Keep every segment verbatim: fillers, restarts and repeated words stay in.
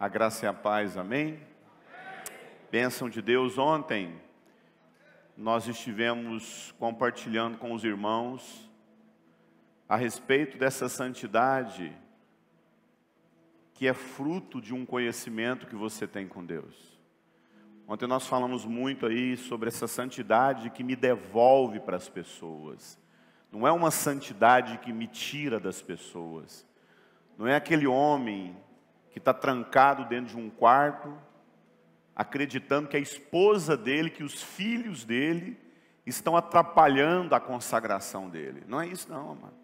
A graça e a paz, amém? Bênção de Deus. Ontem nós estivemos compartilhando com os irmãos a respeito dessa santidade que é fruto de um conhecimento que você tem com Deus. Ontem nós falamos muito aí sobre essa santidade que me devolve para as pessoas. Não é uma santidade que me tira das pessoas. Não é aquele homem que está trancado dentro de um quarto, acreditando que a esposa dele, que os filhos dele, estão atrapalhando a consagração dele. Não é isso não, amado.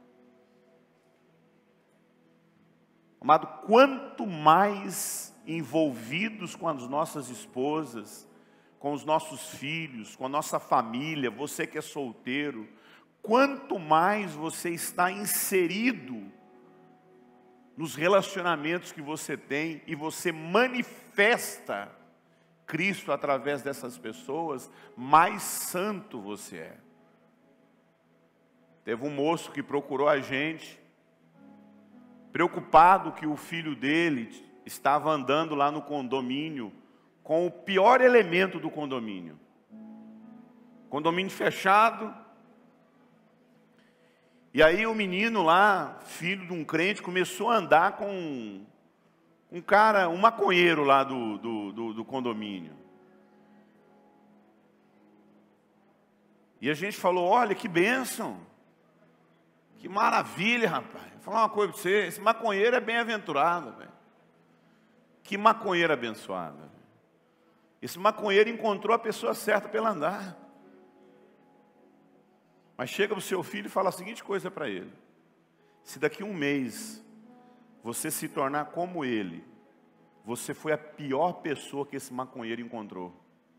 Amado, quanto mais envolvidos com as nossas esposas, com os nossos filhos, com a nossa família, você que é solteiro, quanto mais você está inserido nos relacionamentos que você tem e você manifesta Cristo através dessas pessoas, mais santo você é. Teve um moço que procurou a gente, preocupado que o filho dele estava andando lá no condomínio com o pior elemento do condomínio. Condomínio fechado. E aí o menino lá, filho de um crente, começou a andar com um cara, um maconheiro lá do, do, do, do condomínio. E a gente falou, olha que bênção, que maravilha, rapaz. Vou falar uma coisa para você, esse maconheiro é bem-aventurado, velho. Que maconheiro abençoado. Véio. Esse maconheiro encontrou a pessoa certa para ele andar. Mas chega para o seu filho e fala a seguinte coisa para ele: se daqui a um mês você se tornar como ele, você foi a pior pessoa que esse maconheiro encontrou.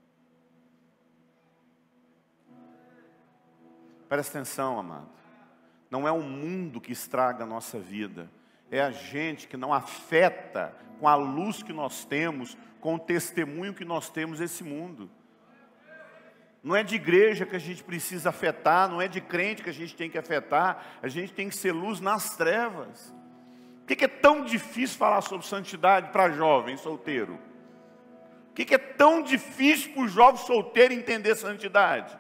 Presta atenção, amado. Não é o mundo que estraga a nossa vida. É a gente que não afeta com a luz que nós temos, com o testemunho que nós temos esse mundo. Não é de igreja que a gente precisa afetar, não é de crente que a gente tem que afetar, a gente tem que ser luz nas trevas. Por que é tão difícil falar sobre santidade para jovem solteiro? Por que é tão difícil para o jovem solteiro entender santidade?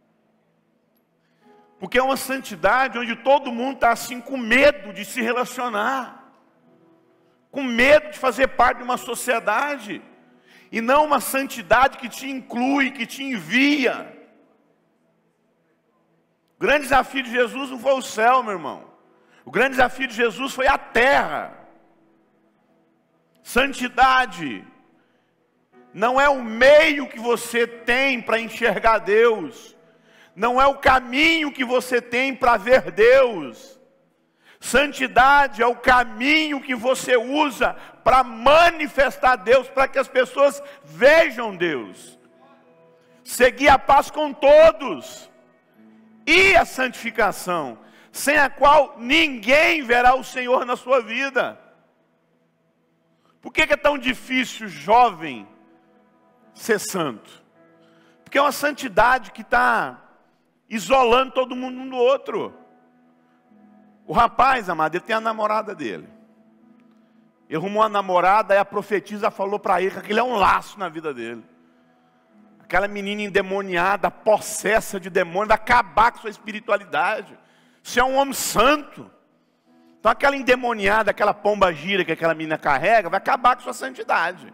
Porque é uma santidade onde todo mundo está assim com medo de se relacionar, com medo de fazer parte de uma sociedade. E não uma santidade que te inclui, que te envia. O grande desafio de Jesus não foi o céu, meu irmão. O grande desafio de Jesus foi a terra. Santidade não é o meio que você tem para enxergar Deus. Não é o caminho que você tem para ver Deus. Santidade é o caminho que você usa para manifestar Deus, para que as pessoas vejam Deus. Seguir a paz com todos. E a santificação, sem a qual ninguém verá o Senhor na sua vida. Por que é tão difícil, jovem, ser santo? Porque é uma santidade que está isolando todo mundo um do outro. O rapaz, amado, ele tem a namorada dele. Ele arrumou uma namorada e a profetisa falou para ele que aquilo é um laço na vida dele. Aquela menina endemoniada, possessa de demônio, vai acabar com sua espiritualidade. Você é um homem santo. Então aquela endemoniada, aquela pomba gira que aquela menina carrega, vai acabar com sua santidade.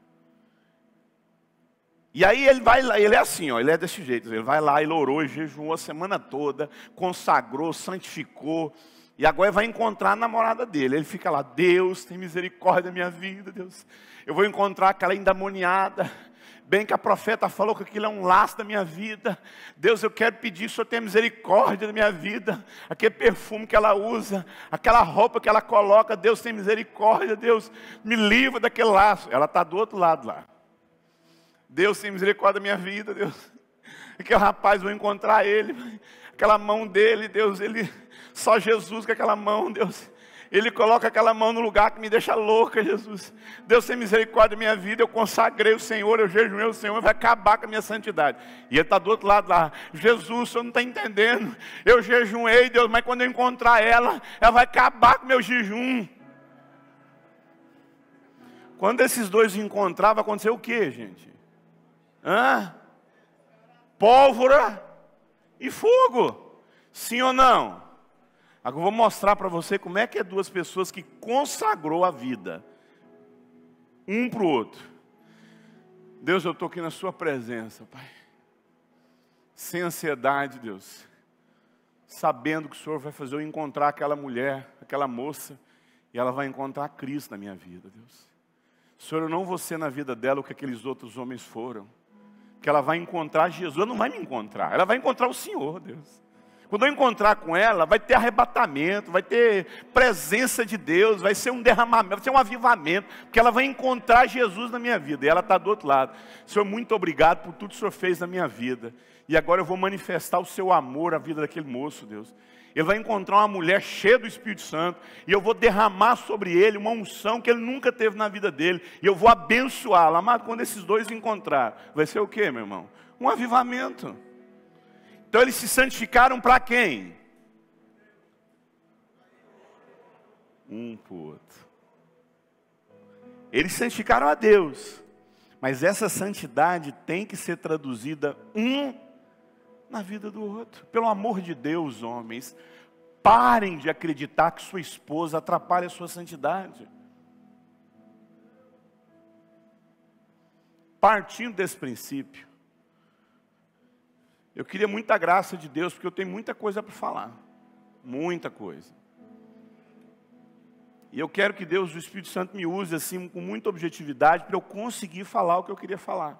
E aí ele vai lá, ele é assim, ó, ele é desse jeito. Ele vai lá, ele orou, jejuou a semana toda, consagrou, santificou. E agora vai encontrar a namorada dele. Ele fica lá, Deus tem misericórdia da minha vida, Deus. Eu vou encontrar aquela endemoniada. Bem que a profeta falou que aquilo é um laço da minha vida. Deus, eu quero pedir, o Senhor tenha misericórdia da minha vida. Aquele perfume que ela usa, aquela roupa que ela coloca, Deus tem misericórdia, Deus me livra daquele laço. Ela está do outro lado lá. Deus tem misericórdia da minha vida, Deus. Aquele rapaz, vou encontrar ele. Aquela mão dele, Deus, ele... Só Jesus com aquela mão, Deus. Ele coloca aquela mão no lugar que me deixa louca, Jesus. Deus tem misericórdia da minha vida, eu consagrei o Senhor, eu jejuei o Senhor, vai acabar com a minha santidade. E ele está do outro lado lá. Jesus, o Senhor não está entendendo. Eu jejuei, Deus, mas quando eu encontrar ela, ela vai acabar com o meu jejum. Quando esses dois encontravam, vai acontecer o quê, gente? Hã? Pólvora e fogo. Sim ou não? Agora eu vou mostrar para você como é que é duas pessoas que consagrou a vida. Um para o outro. Deus, eu estou aqui na sua presença, Pai. Sem ansiedade, Deus. Sabendo que o Senhor vai fazer eu encontrar aquela mulher, aquela moça, e ela vai encontrar Cristo na minha vida, Deus. Senhor, eu não vou ser na vida dela o que aqueles outros homens foram. Que ela vai encontrar Jesus, ela não vai me encontrar, ela vai encontrar o Senhor, Deus. Quando eu encontrar com ela, vai ter arrebatamento, vai ter presença de Deus, vai ser um derramamento, vai ser um avivamento, porque ela vai encontrar Jesus na minha vida, e ela está do outro lado. Senhor, muito obrigado por tudo que o Senhor fez na minha vida, e agora eu vou manifestar o seu amor à vida daquele moço, Deus. Ele vai encontrar uma mulher cheia do Espírito Santo, e eu vou derramar sobre ele uma unção que ele nunca teve na vida dele, e eu vou abençoá-la. Amado, quando esses dois encontrar, vai ser o quê, meu irmão? Um avivamento. Então eles se santificaram para quem? Um para o outro. Eles santificaram a Deus, mas essa santidade tem que ser traduzida um na vida do outro. Pelo amor de Deus, homens, parem de acreditar que sua esposa atrapalha a sua santidade. Partindo desse princípio, eu queria muita graça de Deus, porque eu tenho muita coisa para falar. Muita coisa. E eu quero que Deus, o Espírito Santo, me use assim, com muita objetividade, para eu conseguir falar o que eu queria falar.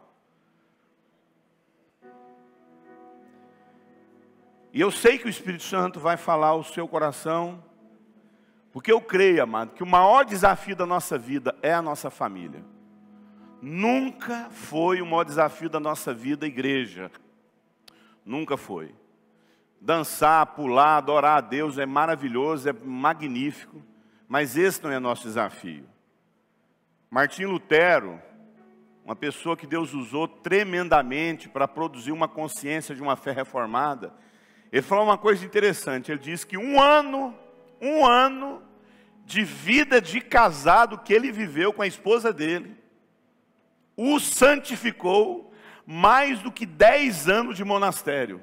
E eu sei que o Espírito Santo vai falar ao seu coração, porque eu creio, amado, que o maior desafio da nossa vida é a nossa família. Nunca foi o maior desafio da nossa vida a igreja. Nunca foi. Dançar, pular, adorar a Deus é maravilhoso, é magnífico, mas esse não é nosso desafio. Martim Lutero, uma pessoa que Deus usou tremendamente para produzir uma consciência de uma fé reformada, ele falou uma coisa interessante. Ele disse que um ano, um ano de vida de casado que ele viveu com a esposa dele, o santificou mais do que dez anos de monastério.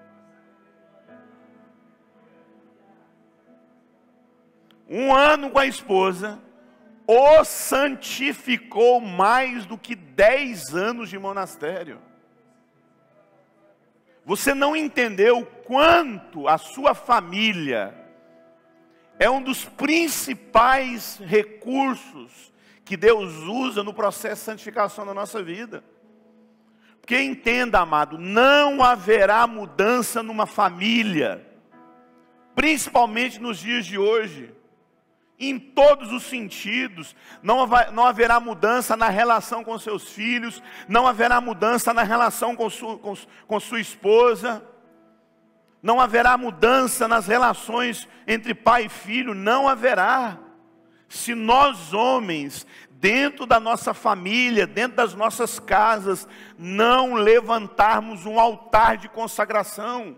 Um ano com a esposa o santificou mais do que dez anos de monastério. Você não entendeu o quanto a sua família é um dos principais recursos que Deus usa no processo de santificação da nossa vida. Porque entenda, amado, não haverá mudança numa família, principalmente nos dias de hoje, em todos os sentidos. Não, não haverá mudança na relação com seus filhos, não haverá mudança na relação com sua, com, com sua esposa, não haverá mudança nas relações entre pai e filho, não haverá. Se nós homens, dentro da nossa família, dentro das nossas casas, não levantarmos um altar de consagração.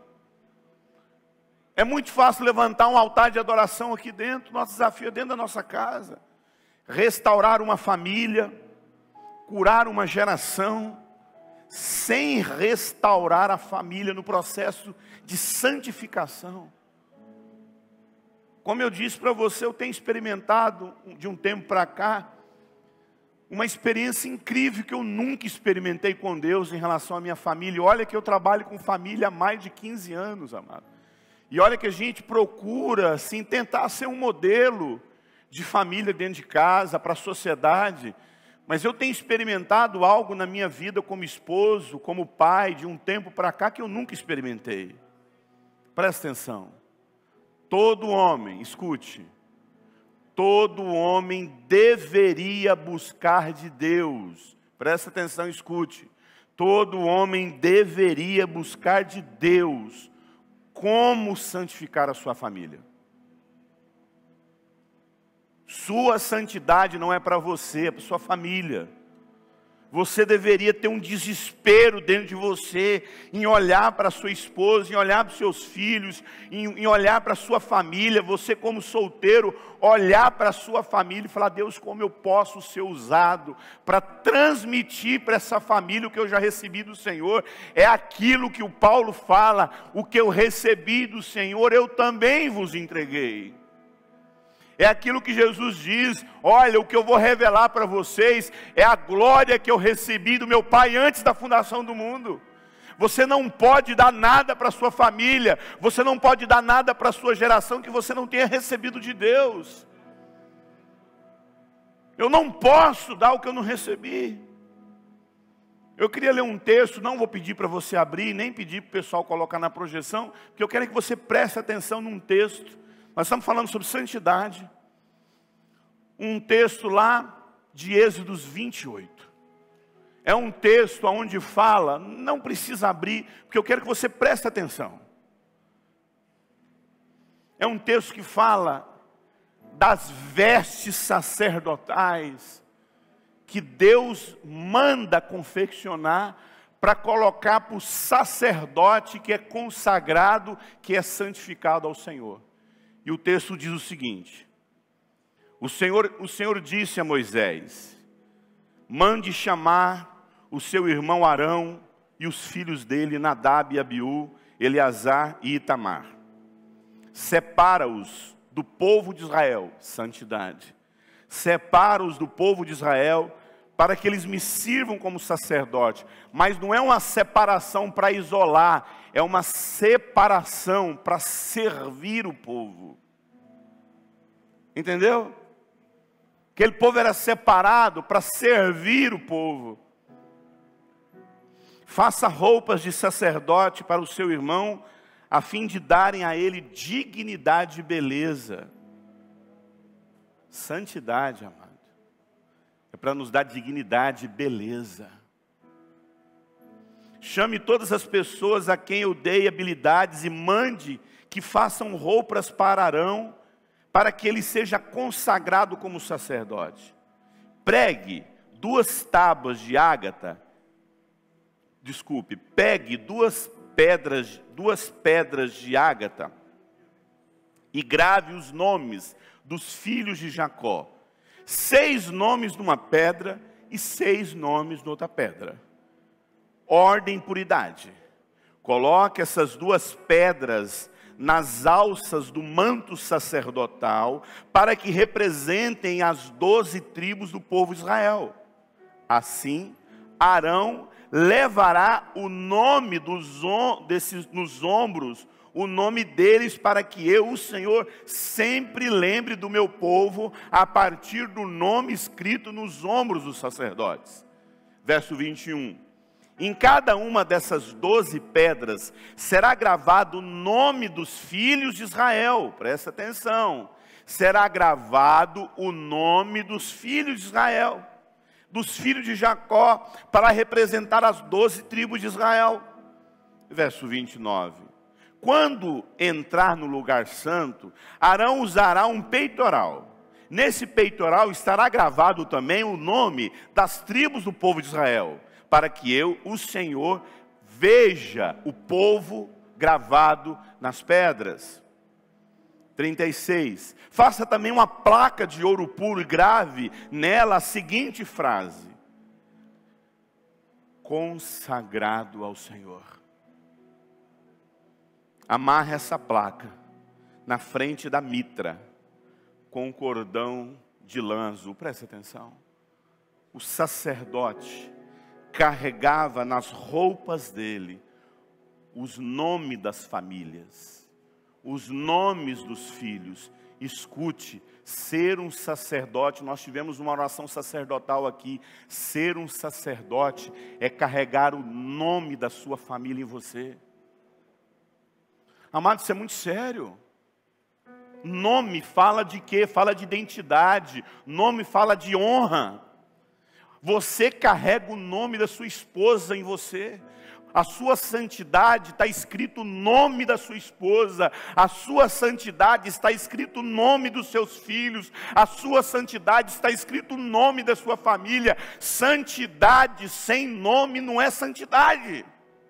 É muito fácil levantar um altar de adoração aqui dentro. Nosso desafio é dentro da nossa casa. Restaurar uma família, curar uma geração, sem restaurar a família no processo de santificação. Como eu disse para você, eu tenho experimentado de um tempo para cá uma experiência incrível que eu nunca experimentei com Deus em relação à minha família. Olha que eu trabalho com família há mais de quinze anos, amado. E olha que a gente procura, assim, tentar ser um modelo de família dentro de casa, para a sociedade. Mas eu tenho experimentado algo na minha vida como esposo, como pai, de um tempo para cá, que eu nunca experimentei. Presta atenção. Todo homem, escute, todo homem deveria buscar de Deus. Presta atenção, escute. Todo homem deveria buscar de Deus como santificar a sua família. Sua santidade não é para você, é para sua família. Você deveria ter um desespero dentro de você, em olhar para sua esposa, em olhar para os seus filhos, em, em olhar para a sua família. Você como solteiro, olhar para a sua família e falar: Deus, como eu posso ser usado para transmitir para essa família o que eu já recebi do Senhor. É aquilo que o Paulo fala: o que eu recebi do Senhor, eu também vos entreguei. É aquilo que Jesus diz: olha, o que eu vou revelar para vocês é a glória que eu recebi do meu Pai antes da fundação do mundo. Você não pode dar nada para a sua família, você não pode dar nada para a sua geração que você não tenha recebido de Deus. Eu não posso dar o que eu não recebi. Eu queria ler um texto, não vou pedir para você abrir, nem pedir para o pessoal colocar na projeção, porque eu quero que você preste atenção num texto. Nós estamos falando sobre santidade. Um texto lá de Êxodos vinte e oito. É um texto onde fala, não precisa abrir, porque eu quero que você preste atenção. É um texto que fala das vestes sacerdotais que Deus manda confeccionar para colocar para o sacerdote que é consagrado, que é santificado ao Senhor. E o texto diz o seguinte: o Senhor, o Senhor disse a Moisés: mande chamar o seu irmão Arão e os filhos dele, Nadab e Abiú, Eleazar e Itamar. Separa-os do povo de Israel, santidade. Separa-os do povo de Israel, para que eles me sirvam como sacerdote. Mas não é uma separação para isolar, é uma separação para servir o povo. Entendeu? Aquele povo era separado para servir o povo. Faça roupas de sacerdote para o seu irmão, a fim de darem a ele dignidade e beleza. Santidade, amado, é para nos dar dignidade e beleza. Chame todas as pessoas a quem eu dei habilidades e mande que façam roupas para Arão, para que ele seja consagrado como sacerdote. Pregue duas tábuas de ágata, desculpe, pegue duas pedras, duas pedras de ágata e grave os nomes dos filhos de Jacó. Seis nomes numa pedra e seis nomes noutra pedra. Ordem por idade. Coloque essas duas pedras nas alças do manto sacerdotal, para que representem as doze tribos do povo de Israel. Assim, Arão levará o nome dos, desses, nos ombros, o nome deles, para que eu, o Senhor, sempre lembre do meu povo, a partir do nome escrito nos ombros dos sacerdotes. Verso vinte e um. Em cada uma dessas doze pedras será gravado o nome dos filhos de Israel. Presta atenção. Será gravado o nome dos filhos de Israel, dos filhos de Jacó, para representar as doze tribos de Israel. Verso vinte e nove. Quando entrar no lugar santo, Arão usará um peitoral. Nesse peitoral estará gravado também o nome das tribos do povo de Israel, para que eu, o Senhor, veja o povo gravado nas pedras. trinta e seis. Faça também uma placa de ouro puro e grave nela a seguinte frase: consagrado ao Senhor. Amarre essa placa na frente da mitra, com um cordão de lã azul. Presta atenção. O sacerdote carregava nas roupas dele os nomes das famílias, os nomes dos filhos. Escute, ser um sacerdote, nós tivemos uma oração sacerdotal aqui, ser um sacerdote é carregar o nome da sua família em você. Amado, isso é muito sério. Nome fala de quê? Fala de identidade. Nome fala de honra. Você carrega o nome da sua esposa em você. A sua santidade está escrito o nome da sua esposa, a sua santidade está escrito o nome dos seus filhos, a sua santidade está escrito o nome da sua família. Santidade sem nome não é santidade.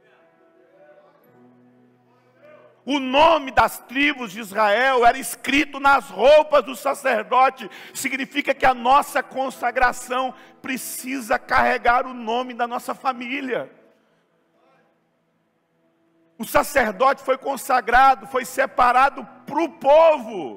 O nome das tribos de Israel era escrito nas roupas do sacerdote. Significa que a nossa consagração precisa carregar o nome da nossa família. O sacerdote foi consagrado, foi separado para o povo.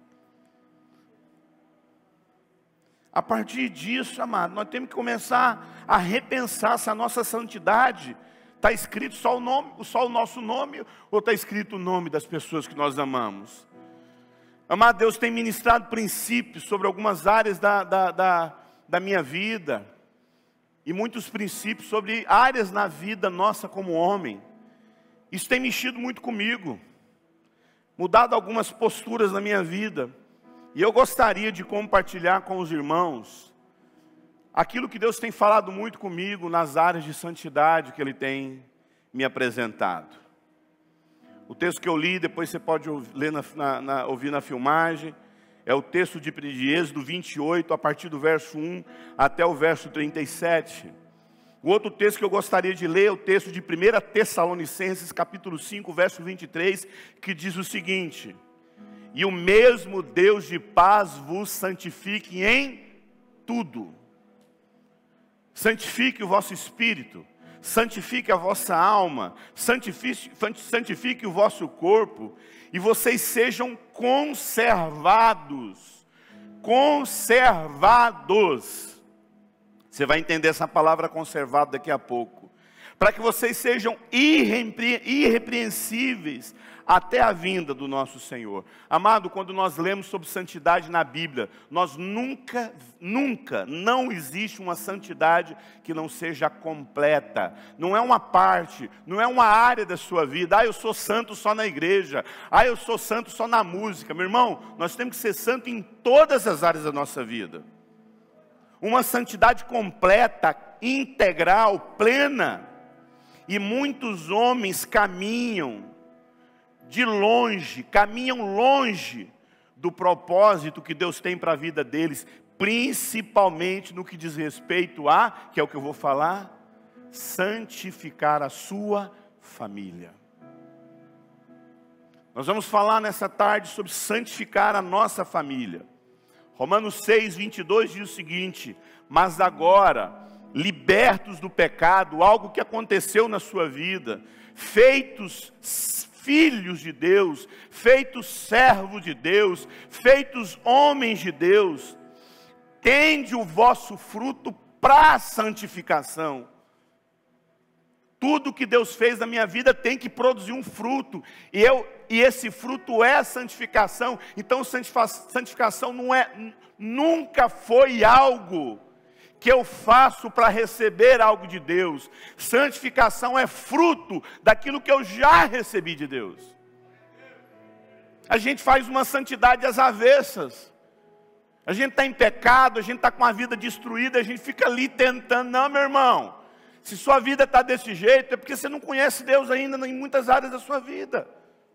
A partir disso, amado, nós temos que começar a repensar se a nossa santidade está escrito só o, nome, só o nosso nome, ou está escrito o nome das pessoas que nós amamos. Amado, Deus tem ministrado princípios sobre algumas áreas da, da, da, da minha vida, e muitos princípios sobre áreas na vida nossa como homem. Isso tem mexido muito comigo, mudado algumas posturas na minha vida, e eu gostaria de compartilhar com os irmãos aquilo que Deus tem falado muito comigo nas áreas de santidade que Ele tem me apresentado. O texto que eu li, depois você pode ler na, na, na, ouvir na filmagem, é o texto de, de Êxodo vinte e oito, a partir do verso um até o verso trinta e sete. O outro texto que eu gostaria de ler é o texto de primeira Tessalonicenses, capítulo cinco, verso vinte e três, que diz o seguinte: e o mesmo Deus de paz vos santifique em tudo. Santifique o vosso espírito, santifique a vossa alma, santifique, santifique o vosso corpo, e vocês sejam conservados, conservados. Você vai entender essa palavra conservado daqui a pouco. Para que vocês sejam irrepre irrepreensíveis até a vinda do nosso Senhor. Amado, quando nós lemos sobre santidade na Bíblia, nós nunca, nunca, não existe uma santidade que não seja completa. Não é uma parte, não é uma área da sua vida. Ah, eu sou santo só na igreja. Ah, eu sou santo só na música. Meu irmão, nós temos que ser santo em todas as áreas da nossa vida. Uma santidade completa, integral, plena. E muitos homens caminham de longe, caminham longe do propósito que Deus tem para a vida deles, principalmente no que diz respeito a, que é o que eu vou falar, santificar a sua família. Nós vamos falar nessa tarde sobre santificar a nossa família. Romanos seis, vinte e dois diz o seguinte: mas agora, libertos do pecado, algo que aconteceu na sua vida, feitos filhos de Deus, feitos servos de Deus, feitos homens de Deus, tende o vosso fruto para a santificação. Tudo que Deus fez na minha vida tem que produzir um fruto, e, eu, e esse fruto é a santificação. Então santificação não é, nunca foi algo que eu faço para receber algo de Deus. Santificação é fruto daquilo que eu já recebi de Deus. A gente faz uma santidade às avessas. A gente está em pecado, a gente está com a vida destruída, a gente fica ali tentando. Não, meu irmão, se sua vida está desse jeito, é porque você não conhece Deus ainda em muitas áreas da sua vida.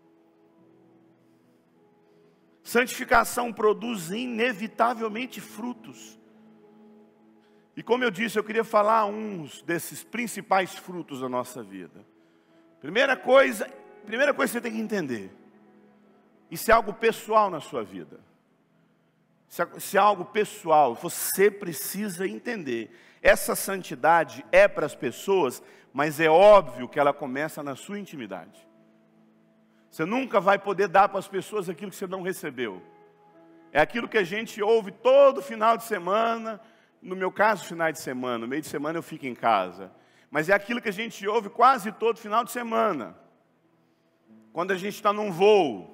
Santificação produz inevitavelmente frutos. E como eu disse, eu queria falar uns desses principais frutos da nossa vida. Primeira coisa, primeira coisa que você tem que entender: isso é algo pessoal na sua vida. Isso é, isso é algo pessoal, você precisa entender. Essa santidade é para as pessoas, mas é óbvio que ela começa na sua intimidade. Você nunca vai poder dar para as pessoas aquilo que você não recebeu. É aquilo que a gente ouve todo final de semana. No meu caso, final de semana, no meio de semana eu fico em casa. Mas é aquilo que a gente ouve quase todo final de semana. Quando a gente está num voo.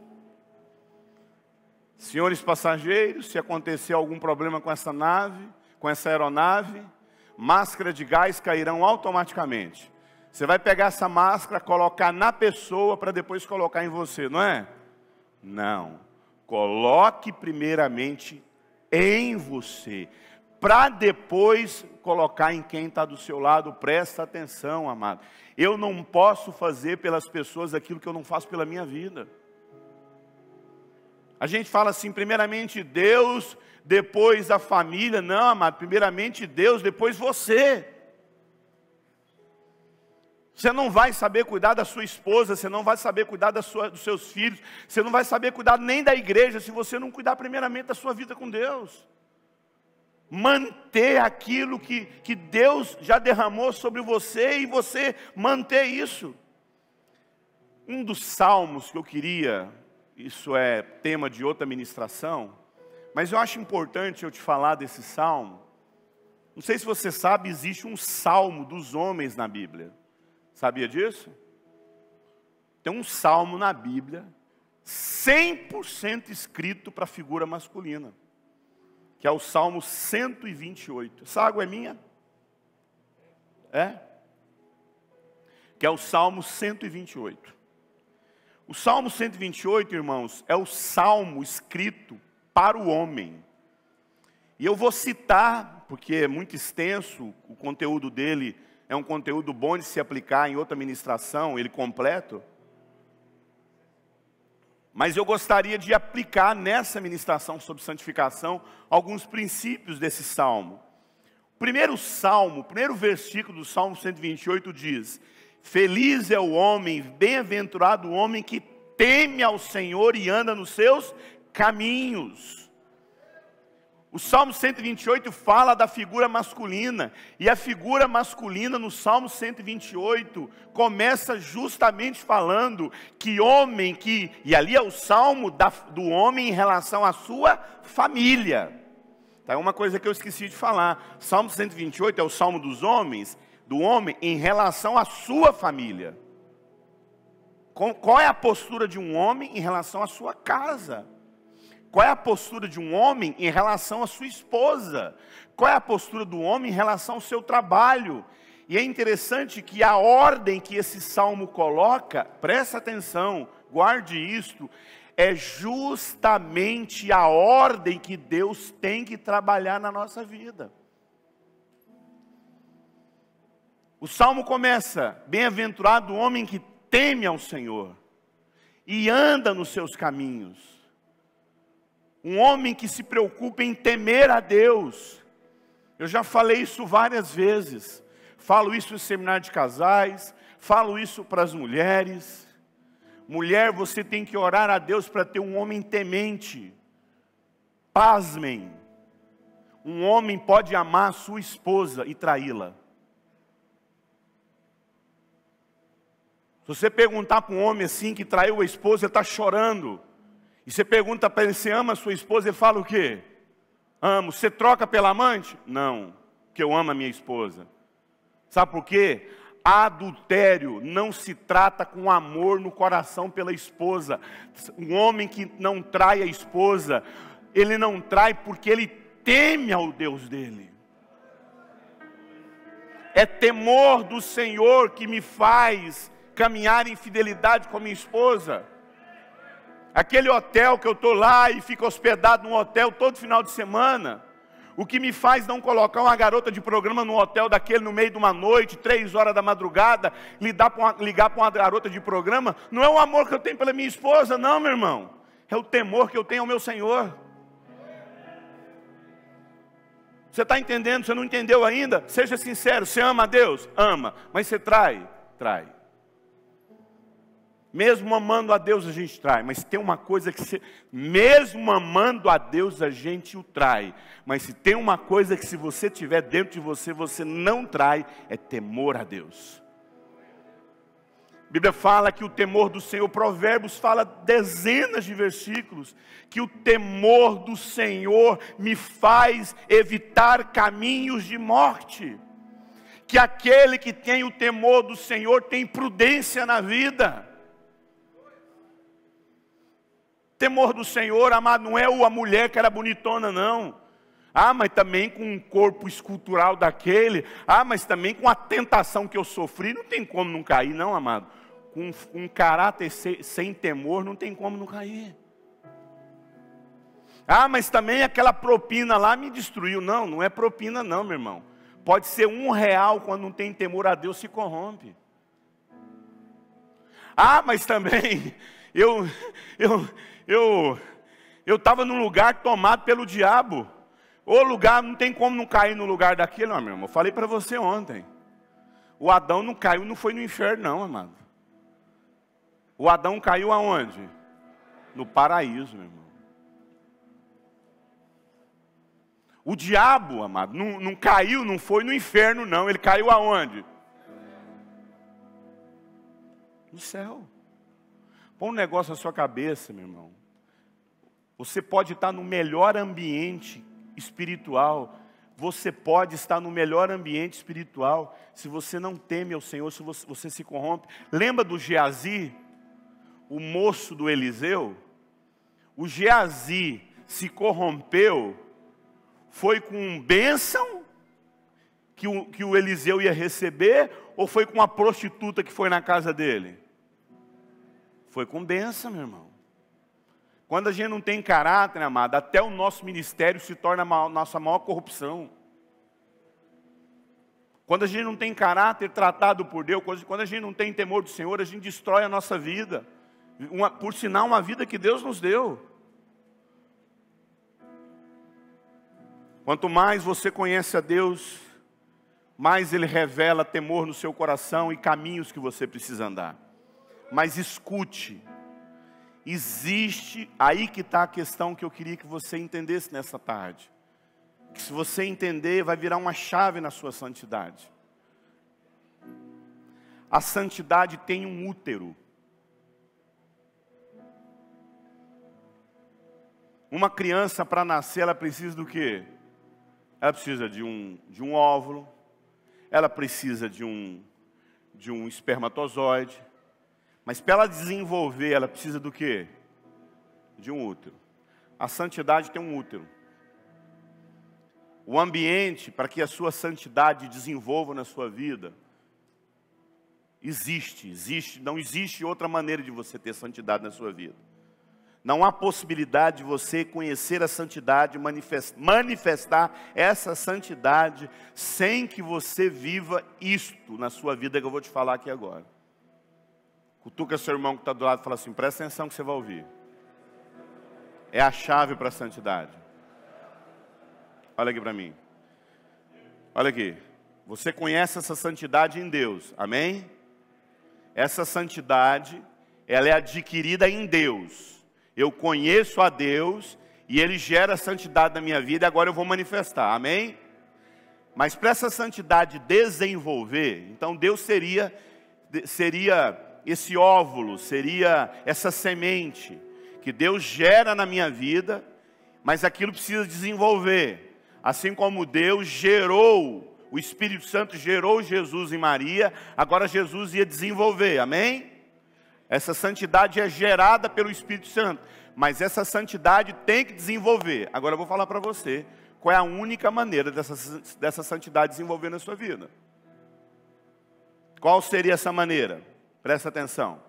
Senhores passageiros, se acontecer algum problema com essa nave, com essa aeronave, máscara de gás cairão automaticamente. Você vai pegar essa máscara, colocar na pessoa para depois colocar em você, não é? Não. Coloque primeiramente em você, para depois colocar em quem está do seu lado. Presta atenção, amado. Eu não posso fazer pelas pessoas aquilo que eu não faço pela minha vida. A gente fala assim, primeiramente Deus, depois a família. Não, amado, primeiramente Deus, depois você. Você não vai saber cuidar da sua esposa, você não vai saber cuidar da sua, dos seus filhos, você não vai saber cuidar nem da igreja, se você não cuidar primeiramente da sua vida com Deus. Manter aquilo que, que Deus já derramou sobre você e você manter isso. Um dos salmos que eu queria, isso é tema de outra ministração, mas eu acho importante eu te falar desse salmo. Não sei se você sabe, existe um salmo dos homens na Bíblia. Sabia disso? Tem um salmo na Bíblia, cem por cento escrito para a figura masculina, que é o Salmo cento e vinte e oito. Essa água é minha? É? Que é o Salmo cento e vinte e oito. O Salmo cento e vinte e oito, irmãos, é o salmo escrito para o homem. E eu vou citar, porque é muito extenso, o conteúdo dele é um conteúdo bom de se aplicar em outra ministração, ele completo. Mas eu gostaria de aplicar nessa ministração sobre santificação alguns princípios desse salmo. O primeiro salmo, o primeiro versículo do Salmo cento e vinte e oito diz: feliz é o homem, bem-aventurado o homem que teme ao Senhor e anda nos seus caminhos. O Salmo cento e vinte e oito fala da figura masculina, e a figura masculina no Salmo cento e vinte e oito começa justamente falando que homem, que, e ali é o salmo da, do homem em relação à sua família. Tá, é uma coisa que eu esqueci de falar, Salmo cento e vinte e oito é o salmo dos homens, do homem em relação à sua família. Qual é a postura de um homem em relação à sua casa? Qual é a postura de um homem em relação à sua esposa? Qual é a postura do homem em relação ao seu trabalho? E é interessante que a ordem que esse salmo coloca, presta atenção, guarde isto, é justamente a ordem que Deus tem que trabalhar na nossa vida. O salmo começa: bem-aventurado o homem que teme ao Senhor e anda nos seus caminhos. Um homem que se preocupa em temer a Deus. Eu já falei isso várias vezes. Falo isso em seminário de casais, falo isso para as mulheres. Mulher, você tem que orar a Deus para ter um homem temente. Pasmem. Um homem pode amar a sua esposa e traí-la. Se você perguntar para um homem assim que traiu a esposa, ele está chorando. E você pergunta para ele, você ama a sua esposa? Ele fala o quê? Amo. Você troca pela amante? Não, porque eu amo a minha esposa. Sabe por quê? Adultério não se trata com amor no coração pela esposa. Um homem que não trai a esposa, ele não trai porque ele teme ao Deus dele. É temor do Senhor que me faz caminhar em fidelidade com a minha esposa. Aquele hotel que eu estou lá e fico hospedado num hotel todo final de semana, o que me faz não colocar uma garota de programa no hotel daquele no meio de uma noite, três horas da madrugada, ligar para uma, ligar para uma garota de programa, não é o amor que eu tenho pela minha esposa, não, meu irmão. É o temor que eu tenho ao meu Senhor. Você está entendendo? Você não entendeu ainda? Seja sincero, você ama a Deus? Ama. Mas você trai? Trai. Mesmo amando a Deus a gente trai, mas tem uma coisa que se, mesmo amando a Deus a gente o trai, mas se tem uma coisa que se você tiver dentro de você, você não trai, é temor a Deus. A Bíblia fala que o temor do Senhor, Provérbios fala dezenas de versículos, que o temor do Senhor me faz evitar caminhos de morte, que aquele que tem o temor do Senhor tem prudência na vida. Temor do Senhor, amado, não é a mulher que era bonitona, não. Ah, mas também com um corpo escultural daquele. Ah, mas também com a tentação que eu sofri. Não tem como não cair, não, amado. Com um caráter sem, sem temor, não tem como não cair. Ah, mas também aquela propina lá me destruiu. Não, não é propina não, meu irmão. Pode ser um real, quando não tem temor a Deus, se corrompe. Ah, mas também, eu eu eu eu estava num lugar tomado pelo diabo. O lugar, não tem como não cair no lugar daquele, não, meu irmão. Eu falei para você ontem. O Adão não caiu, não foi no inferno, não, amado. O Adão caiu aonde? No paraíso, meu irmão. O diabo, amado, não, não caiu, não foi no inferno, não. Ele caiu aonde? No céu. Põe um negócio na sua cabeça, meu irmão. Você pode estar no melhor ambiente espiritual. Você pode estar no melhor ambiente espiritual. Se você não teme ao Senhor, se você, você se corrompe. Lembra do Geazi? O moço do Eliseu? O Geazi se corrompeu. Foi com bênção que o, que o Eliseu ia receber? Ou foi com a prostituta que foi na casa dele? Foi com bênção, meu irmão. Quando a gente não tem caráter, amado, até o nosso ministério se torna a nossa maior corrupção. Quando a gente não tem caráter tratado por Deus, quando a gente não tem temor do Senhor, a gente destrói a nossa vida. Uma, por sinal, uma vida que Deus nos deu. Quanto mais você conhece a Deus, mais Ele revela temor no seu coração e caminhos que você precisa andar. Mas escute, existe, aí que está a questão que eu queria que você entendesse nessa tarde. Que se você entender, vai virar uma chave na sua santidade. A santidade tem um útero. Uma criança, para nascer, ela precisa do quê? Ela precisa de um, de um óvulo, ela precisa de um, de um espermatozoide, mas para ela desenvolver, ela precisa do quê? De um útero. A santidade tem um útero. O ambiente para que a sua santidade desenvolva na sua vida, existe, existe, não existe outra maneira de você ter santidade na sua vida. Não há possibilidade de você conhecer a santidade, manifestar essa santidade, sem que você viva isto na sua vida que eu vou te falar aqui agora. Cutuca seu irmão que está do lado e fala assim, presta atenção que você vai ouvir. É a chave para a santidade. Olha aqui para mim. Olha aqui. Você conhece essa santidade em Deus, amém? Essa santidade, ela é adquirida em Deus. Eu conheço a Deus e Ele gera a santidade na minha vida e agora eu vou manifestar, amém? Mas para essa santidade desenvolver, então Deus seria, seria esse óvulo, seria essa semente que Deus gera na minha vida, mas aquilo precisa desenvolver. Assim como Deus gerou, o Espírito Santo gerou Jesus em Maria, agora Jesus ia desenvolver, amém? Essa santidade é gerada pelo Espírito Santo, mas essa santidade tem que desenvolver. Agora eu vou falar para você, qual é a única maneira dessa, dessa santidade desenvolver na sua vida. Qual seria essa maneira? Presta atenção.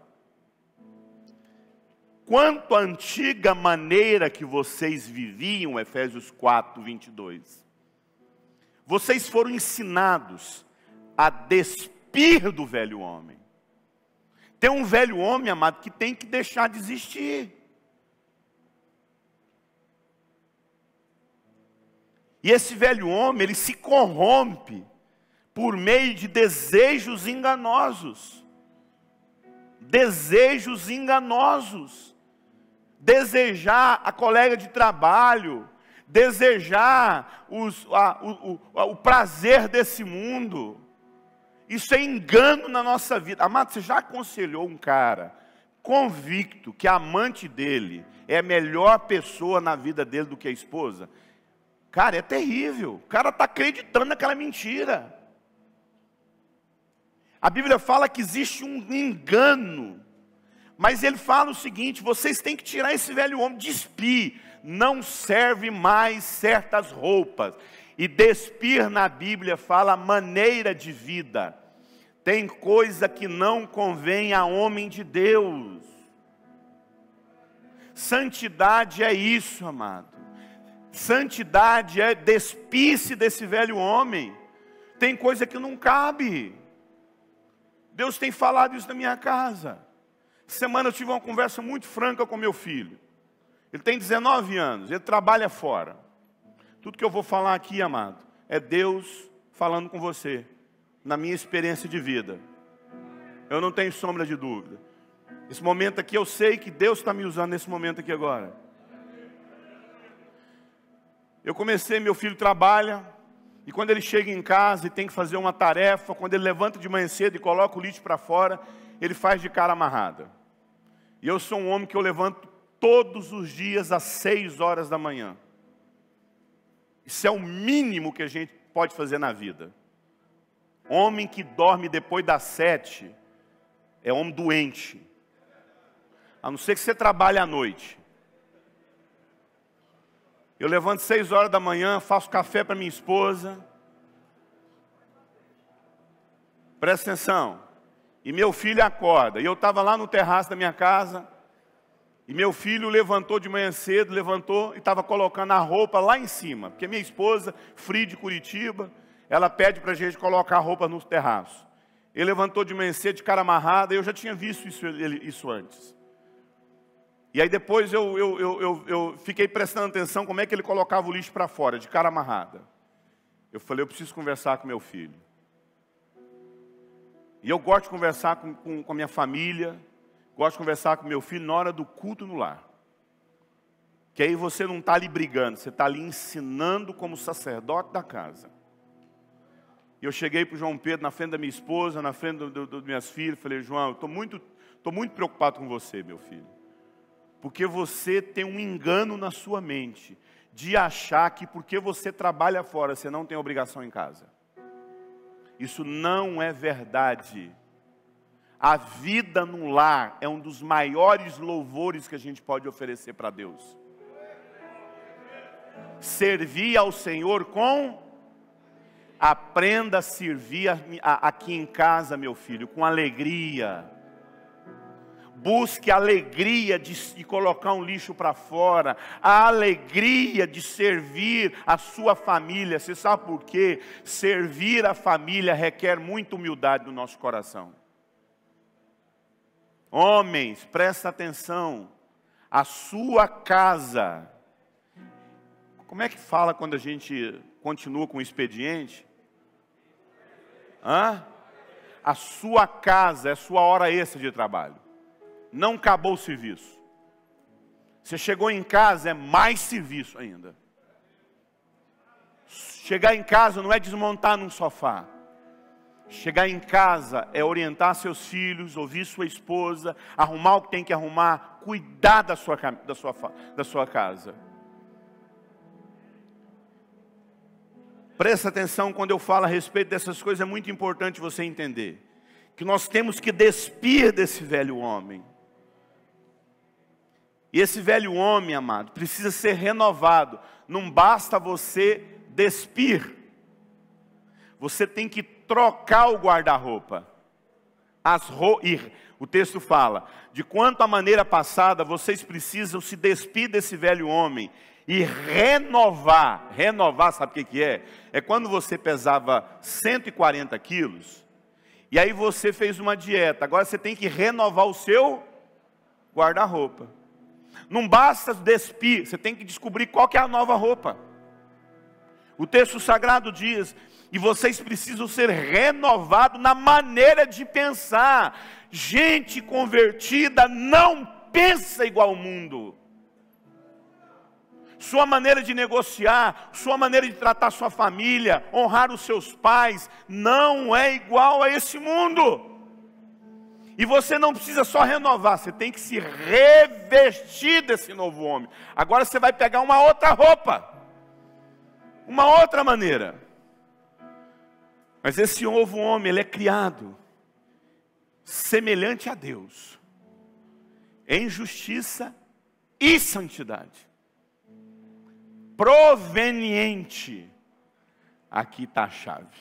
Quanto à antiga maneira que vocês viviam, Efésios quatro, vinte e dois, vocês foram ensinados a despir do velho homem. Tem um velho homem, amado, que tem que deixar de existir. E esse velho homem, ele se corrompe por meio de desejos enganosos. Desejos enganosos. Desejar a colega de trabalho, desejar os, a, o, o, o prazer desse mundo. Isso é engano na nossa vida. Amado, você já aconselhou um cara convicto que a amante dele é a melhor pessoa na vida dele do que a esposa? Cara, é terrível. O cara está acreditando naquela mentira. A Bíblia fala que existe um engano. Mas ele fala o seguinte, vocês têm que tirar esse velho homem, despir. Não serve mais certas roupas. E despir na Bíblia fala maneira de vida. Tem coisa que não convém a homem de Deus. Santidade é isso, amado. Santidade é despir-se desse velho homem. Tem coisa que não cabe. Deus tem falado isso na minha casa. Semana eu tive uma conversa muito franca com meu filho. Ele tem dezenove anos, ele trabalha fora. Tudo que eu vou falar aqui, amado, é Deus falando com você, na minha experiência de vida. Eu não tenho sombra de dúvida. Esse momento aqui, eu sei que Deus está me usando nesse momento aqui agora. Eu comecei, meu filho trabalha, e quando ele chega em casa e tem que fazer uma tarefa, quando ele levanta de manhã cedo e coloca o lixo para fora, ele faz de cara amarrada. E eu sou um homem que eu levanto todos os dias às seis horas da manhã. Isso é o mínimo que a gente pode fazer na vida. Homem que dorme depois das sete é homem doente. A não ser que você trabalhe à noite. Eu levanto seis horas da manhã, faço café para minha esposa. Presta atenção. E meu filho acorda. E eu estava lá no terraço da minha casa. E meu filho levantou de manhã cedo, levantou e estava colocando a roupa lá em cima. Porque minha esposa, frio de Curitiba, ela pede para a gente colocar a roupa no terraço. Ele levantou de manhã cedo, de cara amarrada, e eu já tinha visto isso, isso antes. E aí depois eu, eu, eu, eu, eu fiquei prestando atenção como é que ele colocava o lixo para fora, de cara amarrada. Eu falei, eu preciso conversar com meu filho. E eu gosto de conversar com, com, com a minha família, gosto de conversar com meu filho na hora do culto no lar. Que aí você não está ali brigando, você está ali ensinando como sacerdote da casa. E eu cheguei para o João Pedro, na frente da minha esposa, na frente das do, do, minhas filhas, falei, João, eu estou muito, tô muito preocupado com você, meu filho. Porque você tem um engano na sua mente, de achar que porque você trabalha fora, você não tem obrigação em casa. Isso não é verdade. A vida no lar é um dos maiores louvores que a gente pode oferecer para Deus. Servir ao Senhor com... Aprenda a servir aqui em casa, meu filho, com alegria. Busque a alegria de, de colocar um lixo para fora. A alegria de servir a sua família. Você sabe por quê? Servir a família requer muita humildade do nosso coração. Homens, presta atenção. A sua casa. Como é que fala quando a gente continua com o expediente? Hã? A sua casa é a sua hora extra de trabalho. Não acabou o serviço. Você chegou em casa, é mais serviço ainda. Chegar em casa não é desmontar num sofá. Chegar em casa é orientar seus filhos, ouvir sua esposa, arrumar o que tem que arrumar, cuidar da sua, da sua, da sua casa. Presta atenção quando eu falo a respeito dessas coisas, é muito importante você entender. Que nós temos que despir desse velho homem. E esse velho homem, amado, precisa ser renovado. Não basta você despir. Você tem que trocar o guarda-roupa. As ro... O texto fala, de quanto à maneira passada, vocês precisam se despir desse velho homem e renovar. Renovar, sabe o que que é? É quando você pesava cento e quarenta quilos, e aí você fez uma dieta. Agora você tem que renovar o seu guarda-roupa. Não basta despir, você tem que descobrir qual que é a nova roupa. O texto sagrado diz, e vocês precisam ser renovados na maneira de pensar. Gente convertida não pensa igual ao mundo. Sua maneira de negociar, sua maneira de tratar sua família, honrar os seus pais, não é igual a esse mundo. E você não precisa só renovar, você tem que se revestir desse novo homem. Agora você vai pegar uma outra roupa, uma outra maneira. Mas esse novo homem, ele é criado semelhante a Deus, em justiça e santidade. Proveniente, aqui está a chave,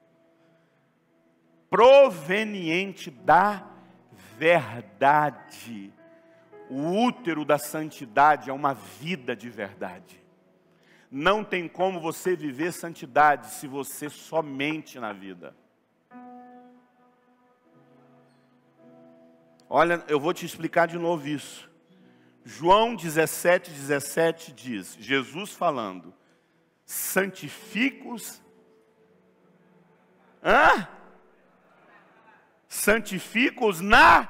proveniente da verdade. O útero da santidade é uma vida de verdade. Não tem como você viver santidade se você só mente na vida. Olha, eu vou te explicar de novo isso. João dezessete, dezessete diz, Jesus falando, santifica-os. Hã? Santifica-os na...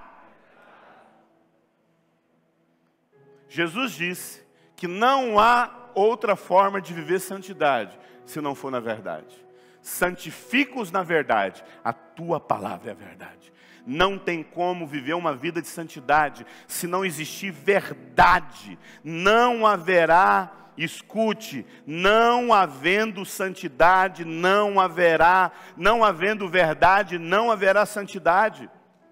Jesus disse que não há outra forma de viver santidade, se não for na verdade. Santifica-os na verdade, a tua palavra é a verdade. Não tem como viver uma vida de santidade se não existir verdade. Não haverá, escute, não havendo santidade, não haverá, não havendo verdade, não haverá santidade.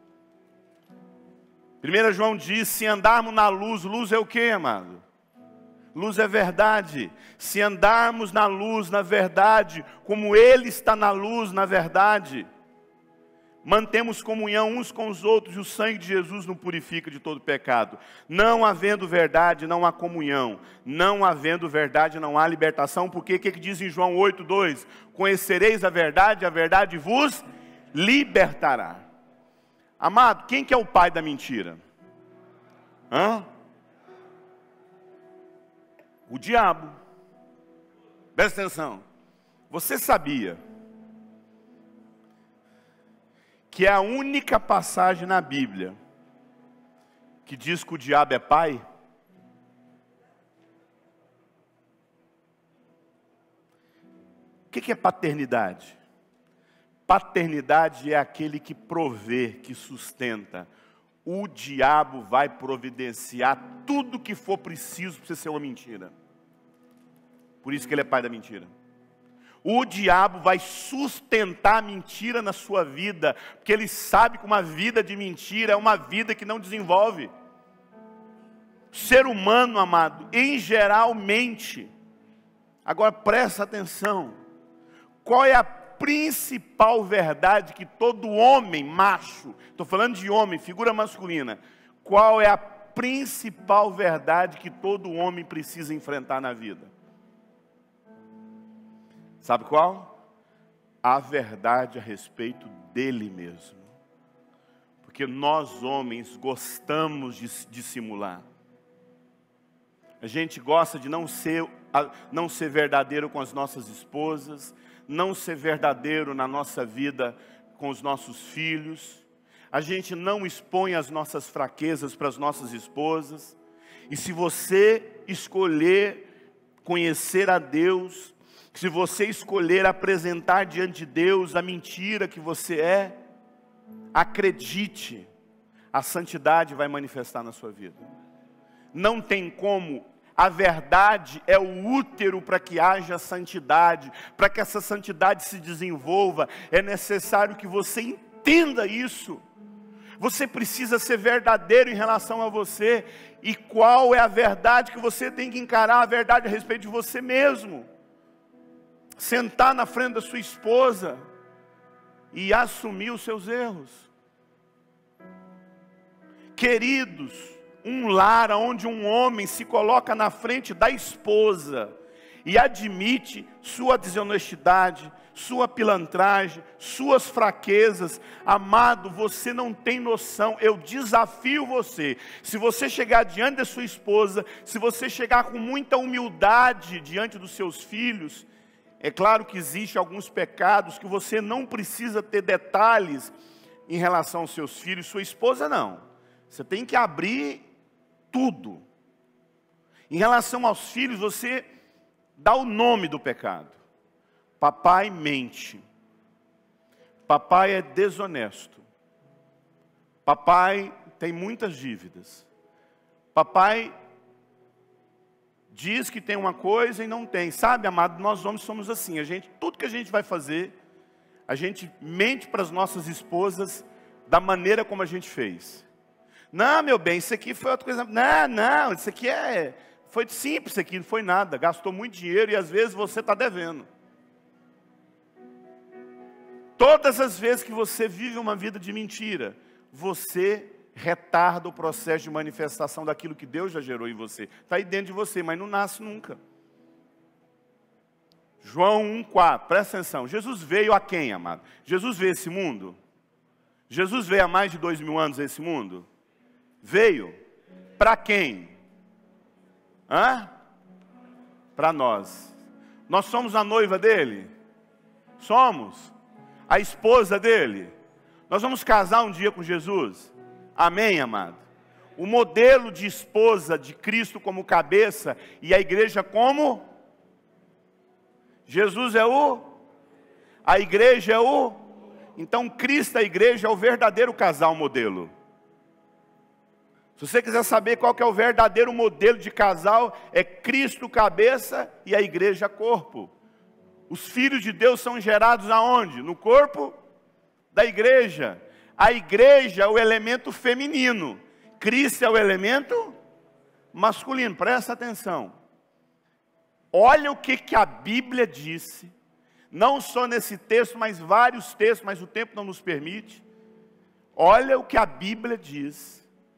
primeiro João diz, se andarmos na luz, luz é o quê, amado? Luz é verdade. Se andarmos na luz, na verdade, como Ele está na luz, na verdade, mantemos comunhão uns com os outros, e o sangue de Jesus nos purifica de todo pecado. Não havendo verdade, não há comunhão. Não havendo verdade, não há libertação. Porque o que, que diz em João oito, dois? Conhecereis a verdade, a verdade vos libertará. Amado, quem que é o pai da mentira? Hã? O diabo. Presta atenção. Você sabia que é a única passagem na Bíblia que diz que o diabo é pai? O que é paternidade? Paternidade é aquele que provê, que sustenta. O diabo vai providenciar tudo que for preciso para você ser uma mentira. Por isso que ele é pai da mentira. O diabo vai sustentar a mentira na sua vida, porque ele sabe que uma vida de mentira é uma vida que não desenvolve. O ser humano, amado, em geral mente. Agora presta atenção. Qual é a principal verdade que todo homem, macho, estou falando de homem, figura masculina. Qual é a principal verdade que todo homem precisa enfrentar na vida? Sabe qual? A verdade a respeito dele mesmo. Porque nós homens gostamos de dissimular. A gente gosta de não ser, não ser verdadeiro com as nossas esposas, não ser verdadeiro na nossa vida com os nossos filhos. A gente não expõe as nossas fraquezas para as nossas esposas. E se você escolher conhecer a Deus, se você escolher apresentar diante de Deus a mentira que você é, acredite, a santidade vai manifestar na sua vida. Não tem como, a verdade é o útero para que haja santidade, para que essa santidade se desenvolva, é necessário que você entenda isso. Você precisa ser verdadeiro em relação a você, e qual é a verdade que você tem que encarar? A verdade a respeito de você mesmo. Sentar na frente da sua esposa e assumir os seus erros. Queridos, um lar onde um homem se coloca na frente da esposa e admite sua desonestidade, sua pilantragem, suas fraquezas, amado, você não tem noção. Eu desafio você, se você chegar diante da sua esposa, se você chegar com muita humildade diante dos seus filhos, é claro que existem alguns pecados que você não precisa ter detalhes em relação aos seus filhos, sua esposa não. Você tem que abrir tudo. Em relação aos filhos, você dá o nome do pecado. Papai mente. Papai é desonesto. Papai tem muitas dívidas. Papai diz que tem uma coisa e não tem. Sabe, amado, nós homens somos assim. A gente, tudo que a gente vai fazer, a gente mente para as nossas esposas da maneira como a gente fez. Não, meu bem, isso aqui foi outra coisa. Não, não, isso aqui é, foi simples, isso aqui não foi nada. Gastou muito dinheiro e às vezes você está devendo. Todas as vezes que você vive uma vida de mentira, você retarda o processo de manifestação daquilo que Deus já gerou em você. Está aí dentro de você, mas não nasce nunca. João um, quatro, presta atenção. Jesus veio a quem, amado? Jesus veio a esse mundo? Jesus veio há mais de dois mil anos a esse mundo? Veio para quem? Hã? Para nós. Nós somos a noiva dele? Somos. A esposa dele? Nós vamos casar um dia com Jesus? Amém, amado? O modelo de esposa de Cristo como cabeça e a igreja como? Jesus é o? A igreja é o? Então Cristo, a igreja, é o verdadeiro casal modelo. Se você quiser saber qual que é o verdadeiro modelo de casal, é Cristo cabeça e a igreja corpo. Os filhos de Deus são gerados aonde? No corpo da igreja. A igreja é o elemento feminino. Cristo é o elemento masculino. Presta atenção. Olha o que, que a Bíblia disse. Não só nesse texto, mas vários textos, mas o tempo não nos permite. Olha o que a Bíblia diz.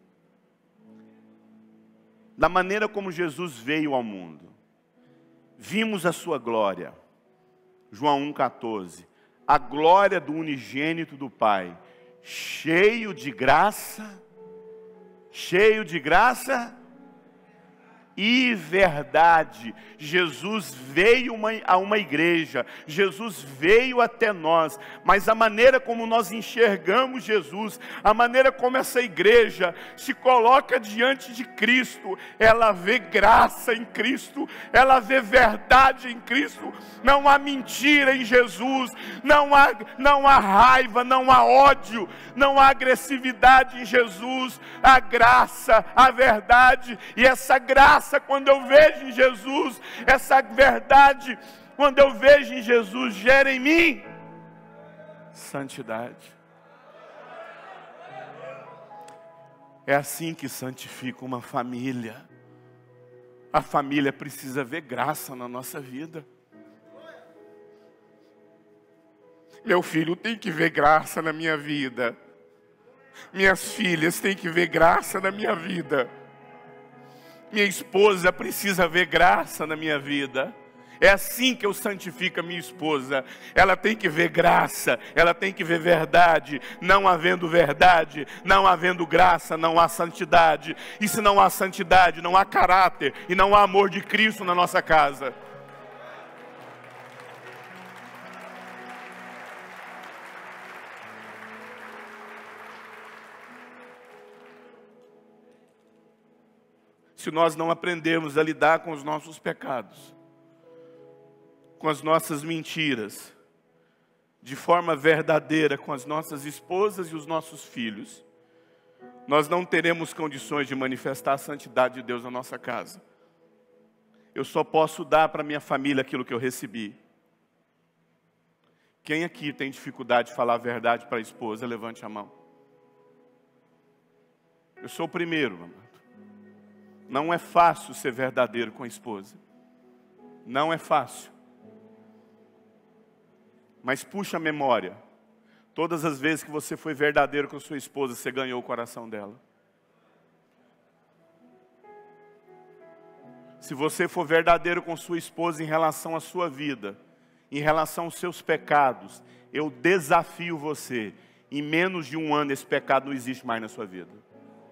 Da maneira como Jesus veio ao mundo. Vimos a sua glória. João um, quatorze. A glória do unigênito do Pai. Cheio de graça. Cheio de graça e verdade. Jesus veio uma, a uma igreja, Jesus veio até nós, mas a maneira como nós enxergamos Jesus, a maneira como essa igreja se coloca diante de Cristo, ela vê graça em Cristo, ela vê verdade em Cristo, não há mentira em Jesus, não há, não há raiva, não há ódio, não há agressividade em Jesus, há graça, a verdade, e essa graça, quando eu vejo em Jesus, essa verdade, quando eu vejo em Jesus, gera em mim santidade. É assim que santifica uma família. A família precisa ver graça na nossa vida. Meu filho tem que ver graça na minha vida. Minhas filhas têm que ver graça na minha vida. Minha esposa precisa ver graça na minha vida. É assim que eu santifico a minha esposa. Ela tem que ver graça, ela tem que ver verdade. Não havendo verdade, não havendo graça, não há santidade. E se não há santidade, não há caráter e não há amor de Cristo na nossa casa. Se nós não aprendermos a lidar com os nossos pecados, com as nossas mentiras, de forma verdadeira com as nossas esposas e os nossos filhos, nós não teremos condições de manifestar a santidade de Deus na nossa casa. Eu só posso dar para minha família aquilo que eu recebi. Quem aqui tem dificuldade de falar a verdade para a esposa, levante a mão. Eu sou o primeiro, amado. Não é fácil ser verdadeiro com a esposa. Não é fácil. Mas puxa a memória. Todas as vezes que você foi verdadeiro com a sua esposa, você ganhou o coração dela. Se você for verdadeiro com sua esposa em relação à sua vida, em relação aos seus pecados, eu desafio você. Em menos de um ano esse pecado não existe mais na sua vida.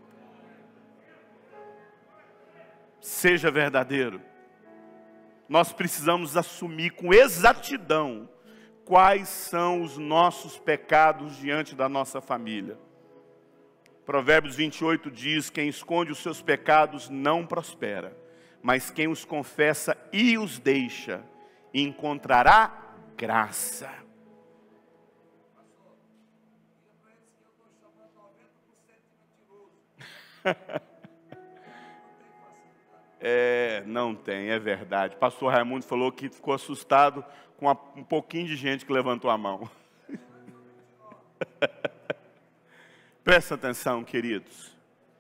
Seja verdadeiro. Nós precisamos assumir com exatidão quais são os nossos pecados diante da nossa família. Provérbios vinte e oito diz: quem esconde os seus pecados não prospera, mas quem os confessa e os deixa, encontrará graça. É, não tem, é verdade. Pastor Raimundo falou que ficou assustado com a, um pouquinho de gente que levantou a mão. Presta atenção, queridos.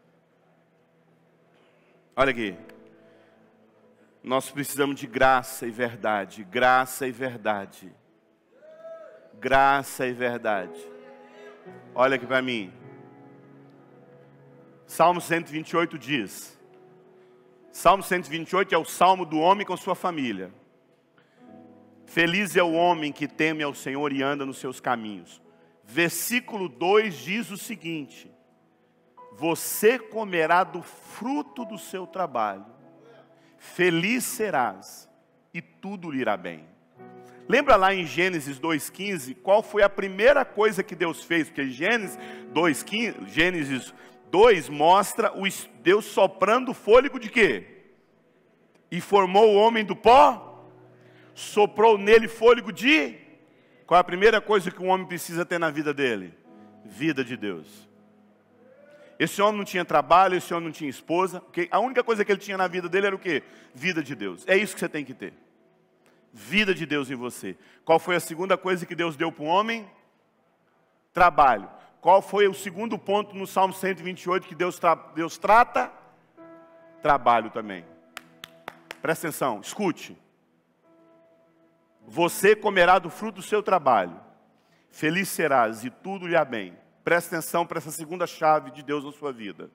Olha aqui. Nós precisamos de graça e verdade. Graça e verdade. Graça e verdade. Olha aqui para mim. Salmo cento e vinte e oito diz... Salmo cento e vinte e oito é o salmo do homem com sua família. Feliz é o homem que teme ao Senhor e anda nos seus caminhos. Versículo dois diz o seguinte: você comerá do fruto do seu trabalho, feliz serás e tudo lhe irá bem. Lembra lá em Gênesis dois, quinze, qual foi a primeira coisa que Deus fez? Porque Gênesis dois, quinze, Gênesis dois mostra o Deus soprando fôlego de quê? E formou o homem do pó, soprou nele fôlego de... Qual é a primeira coisa que um homem precisa ter na vida dele? Vida de Deus. Esse homem não tinha trabalho, esse homem não tinha esposa, porque a única coisa que ele tinha na vida dele era o quê? Vida de Deus. É isso que você tem que ter. Vida de Deus em você. Qual foi a segunda coisa que Deus deu para o homem? Trabalho. Qual foi o segundo ponto no Salmo cento e vinte e oito que Deus, tra Deus trata? Trabalho também. Presta atenção, escute. Você comerá do fruto do seu trabalho. Feliz serás e tudo lhe há bem. Presta atenção para essa segunda chave de Deus na sua vida.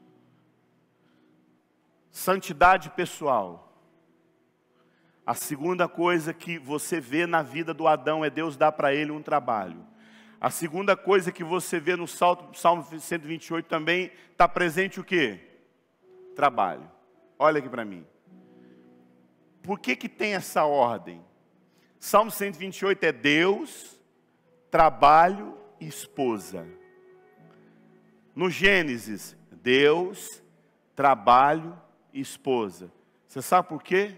Santidade pessoal. A segunda coisa que você vê na vida do Adão é Deus dar para ele um trabalho. A segunda coisa que você vê no Salmo cento e vinte e oito também está presente o quê? Trabalho. Olha aqui para mim. Por que que tem essa ordem? Salmo cento e vinte e oito é Deus, trabalho e esposa. No Gênesis, Deus, trabalho e esposa. Você sabe por quê?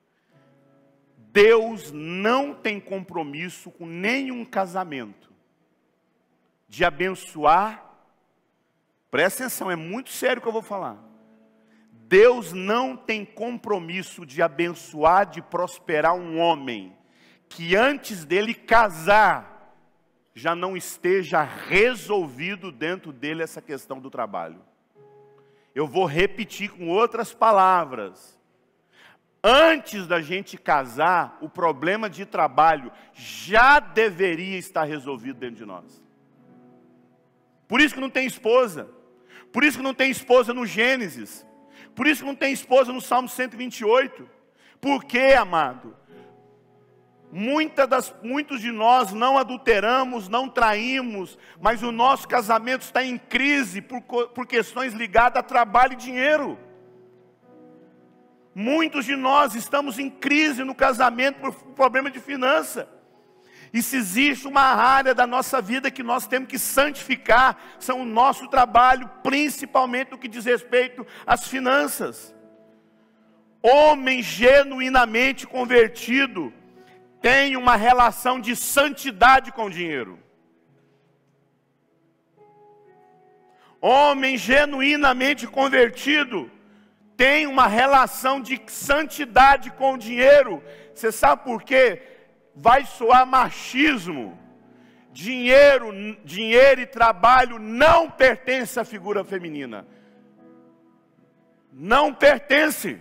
Deus não tem compromisso com nenhum casamento de abençoar. Presta atenção, é muito sério o que eu vou falar. Deus não tem compromisso de abençoar, de prosperar um homem que antes dele casar, já não esteja resolvido dentro dele essa questão do trabalho. Eu vou repetir com outras palavras. Antes da gente casar, o problema de trabalho já deveria estar resolvido dentro de nós. Por isso que não tem esposa. Por isso que não tem esposa no Gênesis. Por isso que não tem esposa no Salmo cento e vinte e oito. Por quê, amado? Muitas das, muitos de nós não adulteramos, não traímos, mas o nosso casamento está em crise por, por questões ligadas a trabalho e dinheiro. Muitos de nós estamos em crise no casamento por problema de finança. E se existe uma área da nossa vida que nós temos que santificar, são o nosso trabalho, principalmente no que diz respeito às finanças. Homem genuinamente convertido tem uma relação de santidade com o dinheiro. Homem genuinamente convertido tem uma relação de santidade com o dinheiro. Você sabe por quê? Vai soar machismo. Dinheiro, dinheiro e trabalho não pertence à figura feminina. Não pertence.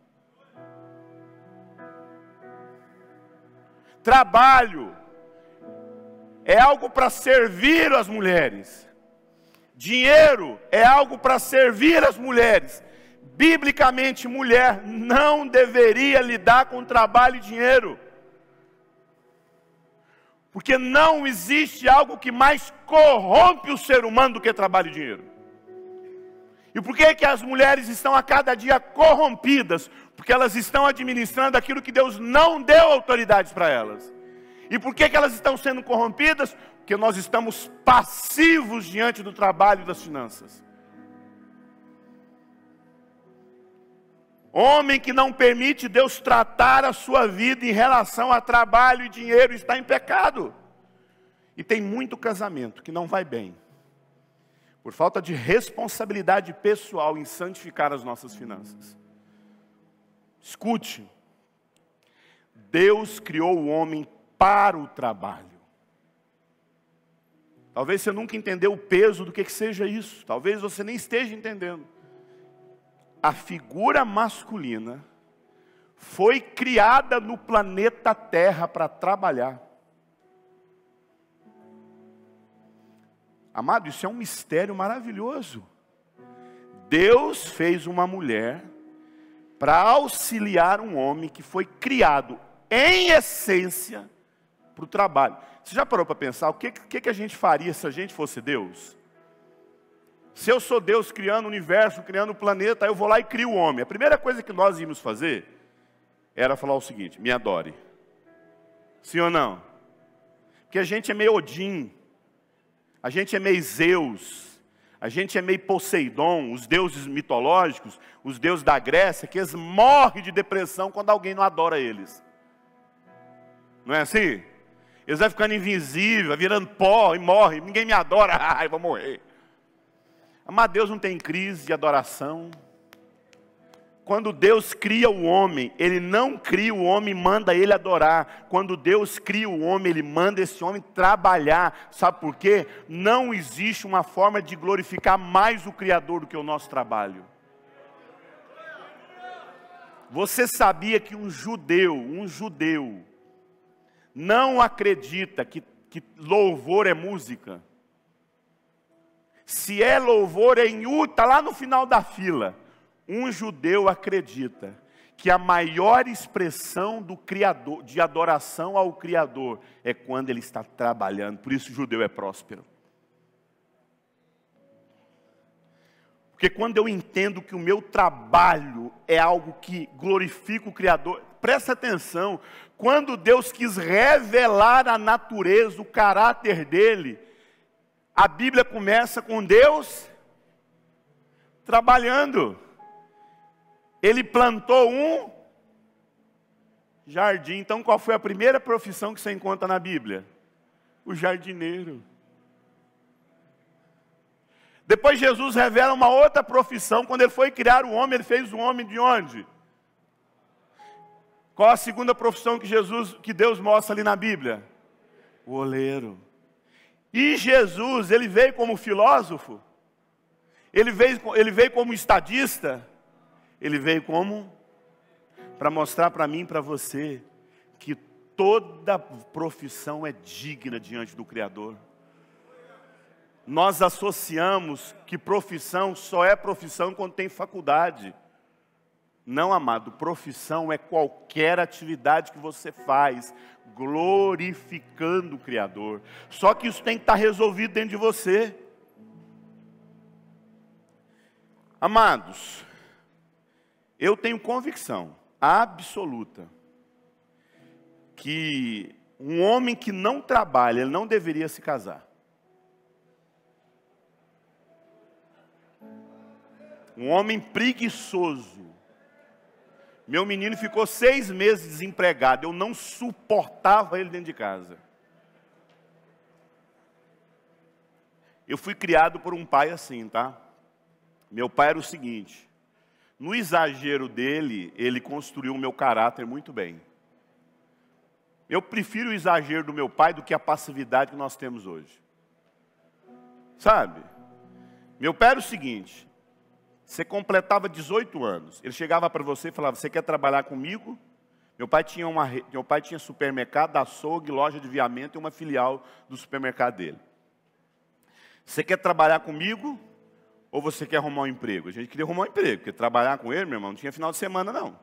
Trabalho é algo para servir as mulheres. Dinheiro é algo para servir as mulheres. Biblicamente, mulher não deveria lidar com trabalho e dinheiro. Porque não existe algo que mais corrompe o ser humano do que trabalho e dinheiro. E por que que as mulheres estão a cada dia corrompidas? Porque elas estão administrando aquilo que Deus não deu autoridades para elas. E por que que elas estão sendo corrompidas? Porque nós estamos passivos diante do trabalho e das finanças. Homem que não permite Deus tratar a sua vida em relação a trabalho e dinheiro está em pecado. E tem muito casamento que não vai bem, por falta de responsabilidade pessoal em santificar as nossas finanças. Escute, Deus criou o homem para o trabalho. Talvez você nunca entendeu o peso do que que seja isso, talvez você nem esteja entendendo. A figura masculina foi criada no planeta Terra para trabalhar. Amado, isso é um mistério maravilhoso. Deus fez uma mulher para auxiliar um homem que foi criado em essência, para o trabalho. Você já parou para pensar o que, que, que a gente faria se a gente fosse Deus? Se eu sou Deus criando o universo, criando o planeta, aí eu vou lá e crio o homem. A primeira coisa que nós íamos fazer era falar o seguinte: me adore. Sim ou não? Porque a gente é meio Odin, a gente é meio Zeus, a gente é meio Poseidon, os deuses mitológicos, os deuses da Grécia, que eles morrem de depressão quando alguém não adora eles. Não é assim? Eles vão ficando invisíveis, vai virando pó e morre. Ninguém me adora, ai, vou morrer. Mas Deus não tem crise de adoração. Quando Deus cria o homem, Ele não cria o homem e manda ele adorar. Quando Deus cria o homem, Ele manda esse homem trabalhar. Sabe por quê? Não existe uma forma de glorificar mais o Criador do que o nosso trabalho. Você sabia que um judeu, um judeu, não acredita que, que louvor é música? Se é louvor, é em U, está lá no final da fila. Um judeu acredita que a maior expressão do Criador, de adoração ao Criador, é quando ele está trabalhando. Por isso o judeu é próspero. Porque quando eu entendo que o meu trabalho é algo que glorifica o Criador, presta atenção, quando Deus quis revelar a natureza, o caráter dele, a Bíblia começa com Deus trabalhando. Ele plantou um jardim. Então qual foi a primeira profissão que você encontra na Bíblia? O jardineiro. Depois Jesus revela uma outra profissão. Quando ele foi criar o homem, ele fez o homem de onde? Qual a segunda profissão que Jesus, que Deus mostra ali na Bíblia? O oleiro. E Jesus, ele veio como filósofo? Ele veio, ele veio como estadista? Ele veio como? Para mostrar para mim e para você que toda profissão é digna diante do Criador. Nós associamos que profissão só é profissão quando tem faculdade. Não, amado, profissão é qualquer atividade que você faz, glorificando o Criador. Só que isso tem que estar resolvido dentro de você. Amados, eu tenho convicção absoluta que um homem que não trabalha, ele não deveria se casar. Um homem preguiçoso. Meu menino ficou seis meses desempregado. Eu não suportava ele dentro de casa. Eu fui criado por um pai assim, tá? Meu pai era o seguinte. No exagero dele, ele construiu o meu caráter muito bem. Eu prefiro o exagero do meu pai do que a passividade que nós temos hoje. Sabe? Meu pai era o seguinte. Você completava dezoito anos. Ele chegava para você e falava, você quer trabalhar comigo? Meu pai tinha, uma, meu pai tinha supermercado, açougue, loja de viamento e uma filial do supermercado dele. Você quer trabalhar comigo ou você quer arrumar um emprego? A gente queria arrumar um emprego, porque trabalhar com ele, meu irmão, não tinha final de semana não.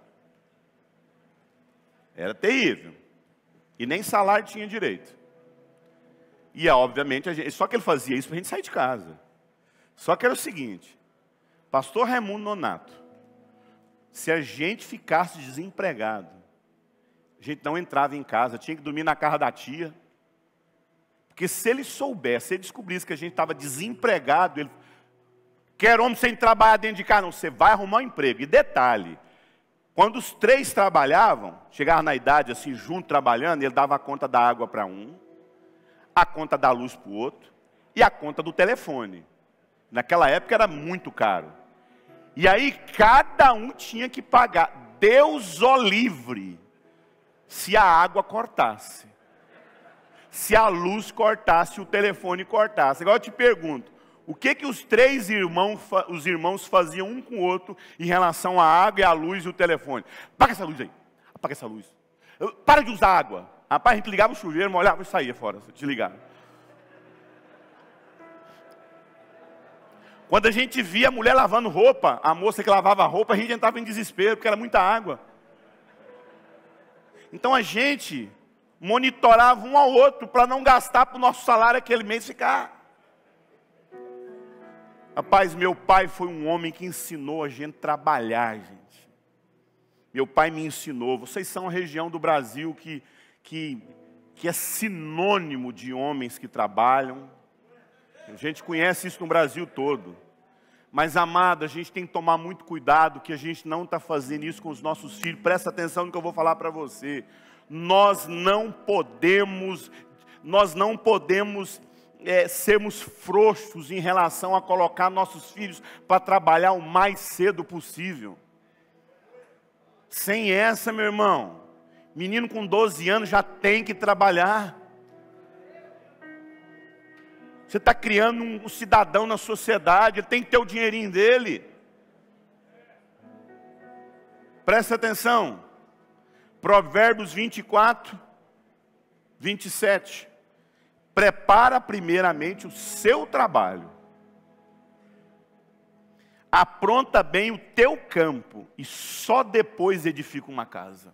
Era terrível. E nem salário tinha direito. E obviamente, a gente, só que ele fazia isso para a gente sair de casa. Só que era o seguinte... Pastor Raimundo Nonato, se a gente ficasse desempregado, a gente não entrava em casa, tinha que dormir na casa da tia. Porque se ele soubesse, se ele descobrisse que a gente estava desempregado, ele quer homem sem trabalhar dentro de casa, não, você vai arrumar um emprego. E detalhe, quando os três trabalhavam, chegavam na idade assim, junto trabalhando, ele dava a conta da água para um, a conta da luz para o outro, e a conta do telefone. Naquela época era muito caro. E aí cada um tinha que pagar. Deus o livre se a água cortasse. Se a luz cortasse, o telefone cortasse. Agora eu te pergunto, o que que os três irmãos, os irmãos faziam um com o outro em relação à água e à luz e o telefone? Apaga essa luz aí. Apaga essa luz. Para de usar água. Rapaz, a gente ligava o chuveiro, molhava e saía fora. Desligava. Quando a gente via a mulher lavando roupa, a moça que lavava a roupa, a gente entrava em desespero, porque era muita água. Então a gente monitorava um ao outro para não gastar para o nosso salário aquele mês ficar. Rapaz, meu pai foi um homem que ensinou a gente a trabalhar, gente. Meu pai me ensinou. Vocês são a região do Brasil que, que, que é sinônimo de homens que trabalham. A gente conhece isso no Brasil todo. Mas, amado, a gente tem que tomar muito cuidado que a gente não está fazendo isso com os nossos filhos. Presta atenção no que eu vou falar para você. Nós não podemos, nós não podemos é, sermos frouxos em relação a colocar nossos filhos para trabalhar o mais cedo possível. Sem essa, meu irmão, menino com doze anos já tem que trabalhar. Você está criando um, um cidadão na sociedade, ele tem que ter o dinheirinho dele. Presta atenção. Provérbios vinte e quatro, vinte e sete. Prepara primeiramente o seu trabalho. Apronta bem o teu campo e só depois edifica uma casa.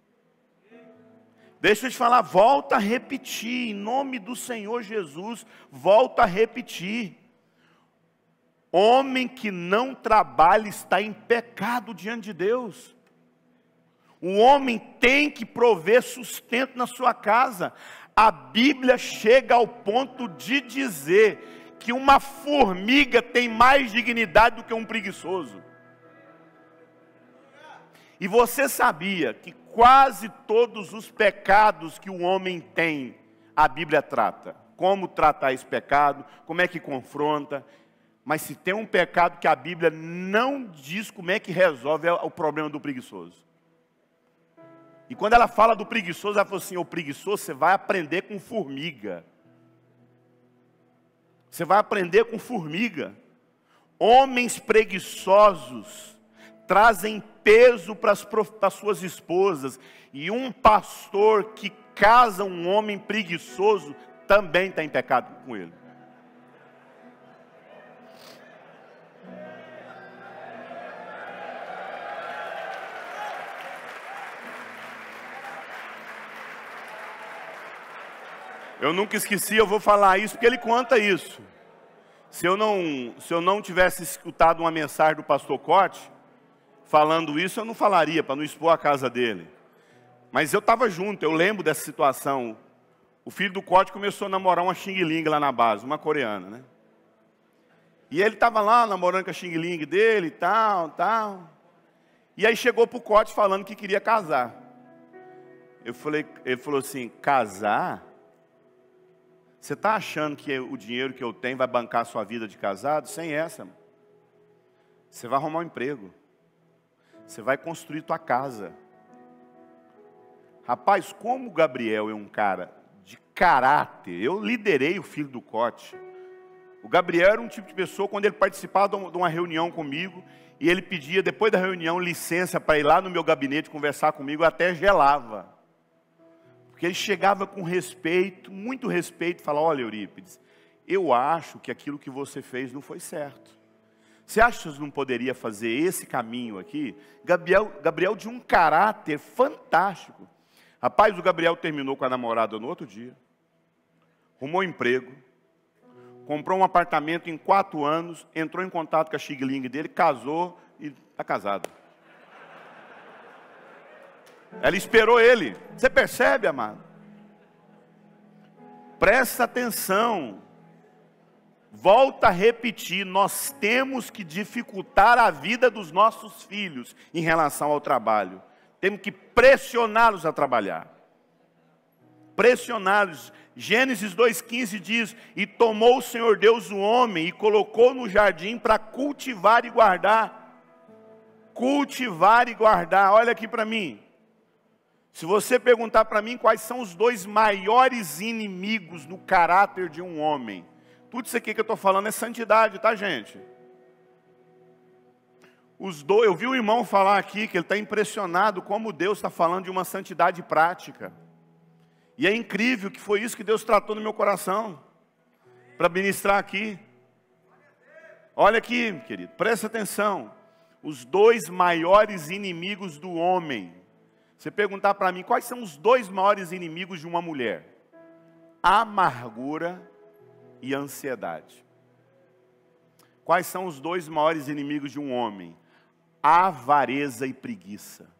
Deixa eu te falar, volta a repetir, em nome do Senhor Jesus, volta a repetir. Homem que não trabalha está em pecado diante de Deus. O homem tem que prover sustento na sua casa. A Bíblia chega ao ponto de dizer que uma formiga tem mais dignidade do que um preguiçoso. E você sabia que quase todos os pecados que o homem tem, a Bíblia trata. Como tratar esse pecado, como é que confronta. Mas se tem um pecado que a Bíblia não diz como é que resolve, é o problema do preguiçoso. E quando ela fala do preguiçoso, ela fala assim, o preguiçoso, você vai aprender com formiga. Você vai aprender com formiga. Homens preguiçosos trazem peso para as, para as suas esposas. E um pastor que casa um homem preguiçoso também está em pecado com ele. Eu nunca esqueci, eu vou falar isso porque ele conta isso. Se eu não, se eu não tivesse escutado uma mensagem do pastor Cote falando isso, eu não falaria, para não expor a casa dele. Mas eu estava junto, eu lembro dessa situação. O filho do Cote começou a namorar uma Xing Ling lá na base, uma coreana, né? E ele estava lá namorando com a Xing Ling dele e tal, tal. E aí chegou para o Cote falando que queria casar. Eu falei, ele falou assim, casar? Você está achando que o dinheiro que eu tenho vai bancar a sua vida de casado? Sem essa. Você vai arrumar um emprego. Você vai construir tua casa. Rapaz, como o Gabriel é um cara de caráter, eu liderei o filho do Cote. O Gabriel era um tipo de pessoa, quando ele participava de uma reunião comigo, e ele pedia, depois da reunião, licença para ir lá no meu gabinete conversar comigo, eu até gelava. Porque ele chegava com respeito, muito respeito, e falava, olha Eurípides, eu acho que aquilo que você fez não foi certo. Você acha que você não poderia fazer esse caminho aqui? Gabriel, Gabriel de um caráter fantástico. Rapaz, o Gabriel terminou com a namorada no outro dia, arrumou emprego, comprou um apartamento em quatro anos, entrou em contato com a Xing Ling dele, casou e está casado. Ela esperou ele. Você percebe, amado? Presta atenção. Volta a repetir. Nós temos que dificultar a vida dos nossos filhos em relação ao trabalho. Temos que pressioná-los a trabalhar. Pressioná-los. Gênesis dois, quinze diz, e tomou o Senhor Deus o homem e colocou no jardim para cultivar e guardar. Cultivar e guardar. Olha aqui para mim. Se você perguntar para mim quais são os dois maiores inimigos no caráter de um homem, tudo isso aqui que eu estou falando é santidade, tá, gente? Os dois, eu vi o irmão falar aqui que ele está impressionado como Deus está falando de uma santidade prática. E é incrível que foi isso que Deus tratou no meu coração, para ministrar aqui. Olha aqui, querido, presta atenção. Os dois maiores inimigos do homem Você perguntar para mim, quais são os dois maiores inimigos de uma mulher? Amargura e ansiedade. Quais são os dois maiores inimigos de um homem? Avareza e preguiça.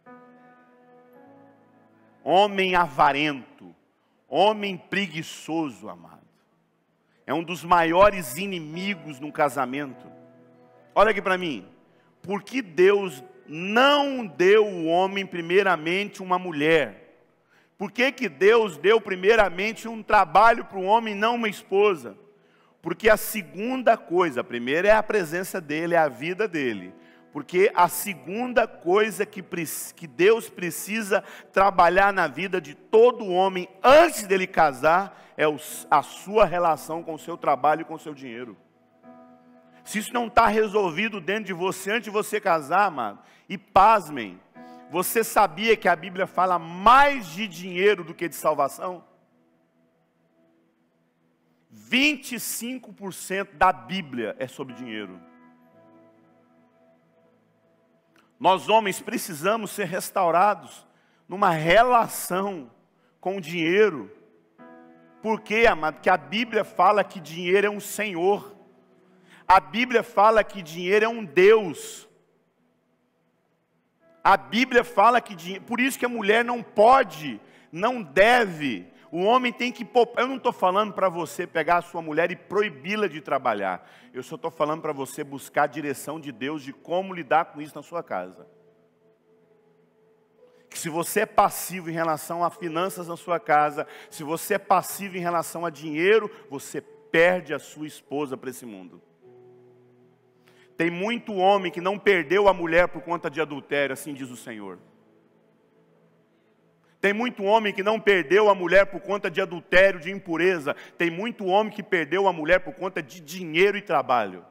Homem avarento, homem preguiçoso, amado, é um dos maiores inimigos no casamento. Olha aqui para mim, por que Deus não deu o homem primeiramente uma mulher? Por que que Deus deu primeiramente um trabalho para o homem e não uma esposa? Porque a segunda coisa, a primeira é a presença dele, é a vida dele. Porque a segunda coisa que, que Deus precisa trabalhar na vida de todo homem antes dele casar é a sua relação com o seu trabalho e com o seu dinheiro. Se isso não está resolvido dentro de você antes de você casar, amado, e pasmem, você sabia que a Bíblia fala mais de dinheiro do que de salvação? vinte e cinco por cento da Bíblia é sobre dinheiro. Nós homens precisamos ser restaurados numa relação com o dinheiro. Por quê, amado? Porque a Bíblia fala que dinheiro é um senhor. A Bíblia fala que dinheiro é um Deus. A Bíblia fala que dinheiro... Por isso que a mulher não pode, não deve... O homem tem que poupar. Eu não estou falando para você pegar a sua mulher e proibi-la de trabalhar. Eu só estou falando para você buscar a direção de Deus de como lidar com isso na sua casa. Que se você é passivo em relação a finanças na sua casa, se você é passivo em relação a dinheiro, você perde a sua esposa para esse mundo. Tem muito homem que não perdeu a mulher por conta de adultério, assim diz o Senhor. Tem muito homem que não perdeu a mulher por conta de adultério, de impureza. Tem muito homem que perdeu a mulher por conta de dinheiro e trabalho.